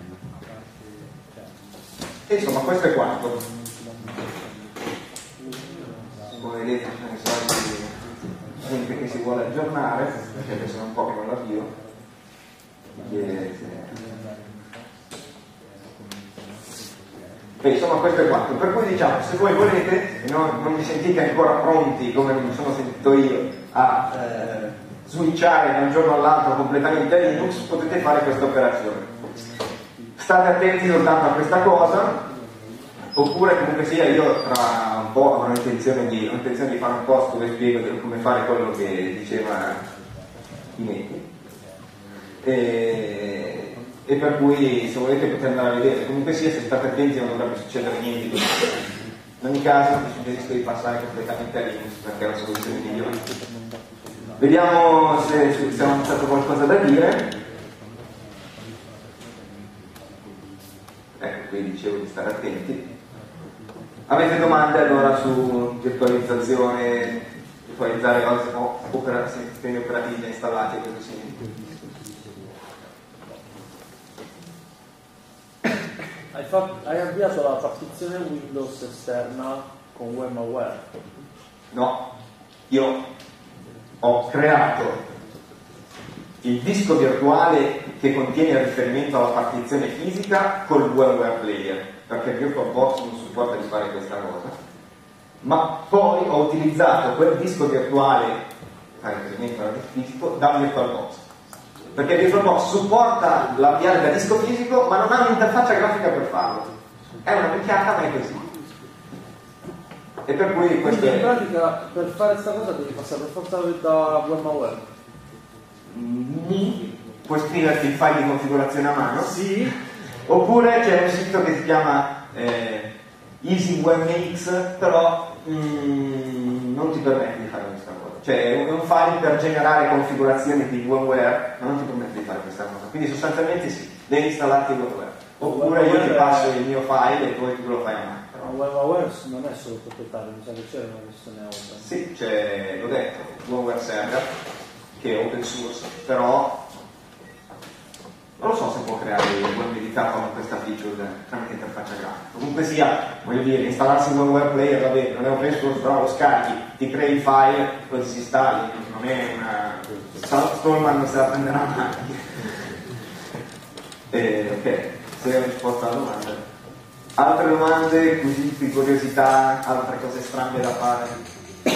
E insomma questo è quanto. Come vedete ci sono i soliti gente che si vuole aggiornare, perché sono un po' che non l'avvio. Insomma questo è quanto, per cui diciamo, se voi volete e non vi sentite ancora pronti, come mi sono sentito io, a switchare da un giorno all'altro completamente a Linux, potete fare questa operazione. State attenti soltanto a questa cosa, oppure comunque sia, io tra un po' ho intenzione di fare un post dove spiego come fare quello che diceva Inetti. E per cui se volete potete andare a vedere, comunque sia, se state attenti non dovrebbe succedere niente. In ogni caso vi suggerisco di passare completamente a Linux perché è la soluzione migliore. Vediamo se ha avanzato qualcosa da dire. Ecco, qui dicevo di stare attenti. Avete domande allora su virtualizzazione, virtualizzare sistemi operativi già installati e così simili? Hai avviato la partizione Windows esterna con WebAware? No, io ho creato il disco virtuale che contiene il riferimento alla partizione fisica col WebAware Player, perché VirtualBox non supporta di fare questa cosa, ma poi ho utilizzato quel disco virtuale che fa riferimento al disco fisico da VirtualBox, perché VirtualBox supporta l'avviare da disco fisico ma non ha un'interfaccia grafica per farlo, è una picchiata ma è così, e per cui questo quindi in pratica per fare questa cosa devi passare per forza da WebAware. Puoi scriverti il file di configurazione a mano, sì, oppure c'è un sito che si chiama EasyWebMix, però non ti permette di fare questa cosa, cioè è un file per generare configurazioni di WebAware, ma non ti permette di fare questa cosa, quindi sostanzialmente sì, devi installarti WebAware, oppure io ti passo il mio file e poi tu lo fai a mano. Ma WebAware non è solo proprietario, mi sa che c'è una versione open. Sì, c'è, l'ho detto, WebAware Server, che è open source, però non lo so se può creare il web dedicato a questa feature tramite interfaccia grafica. Comunque sia, voglio dire, installarsi un WebAware Player, va bene, non è open source, però lo scarichi, ti crei il file, poi ti si installi, non è una... Stallman non se la prenderà mai. Ok, se ho risposto alla domanda. Altre domande, quesiti, curiosità, altre cose strane da fare?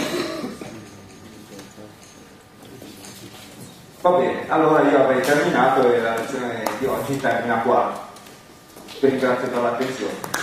Va bene, allora io avrei terminato e la lezione di oggi termina qua. Vi ringrazio per l'attenzione.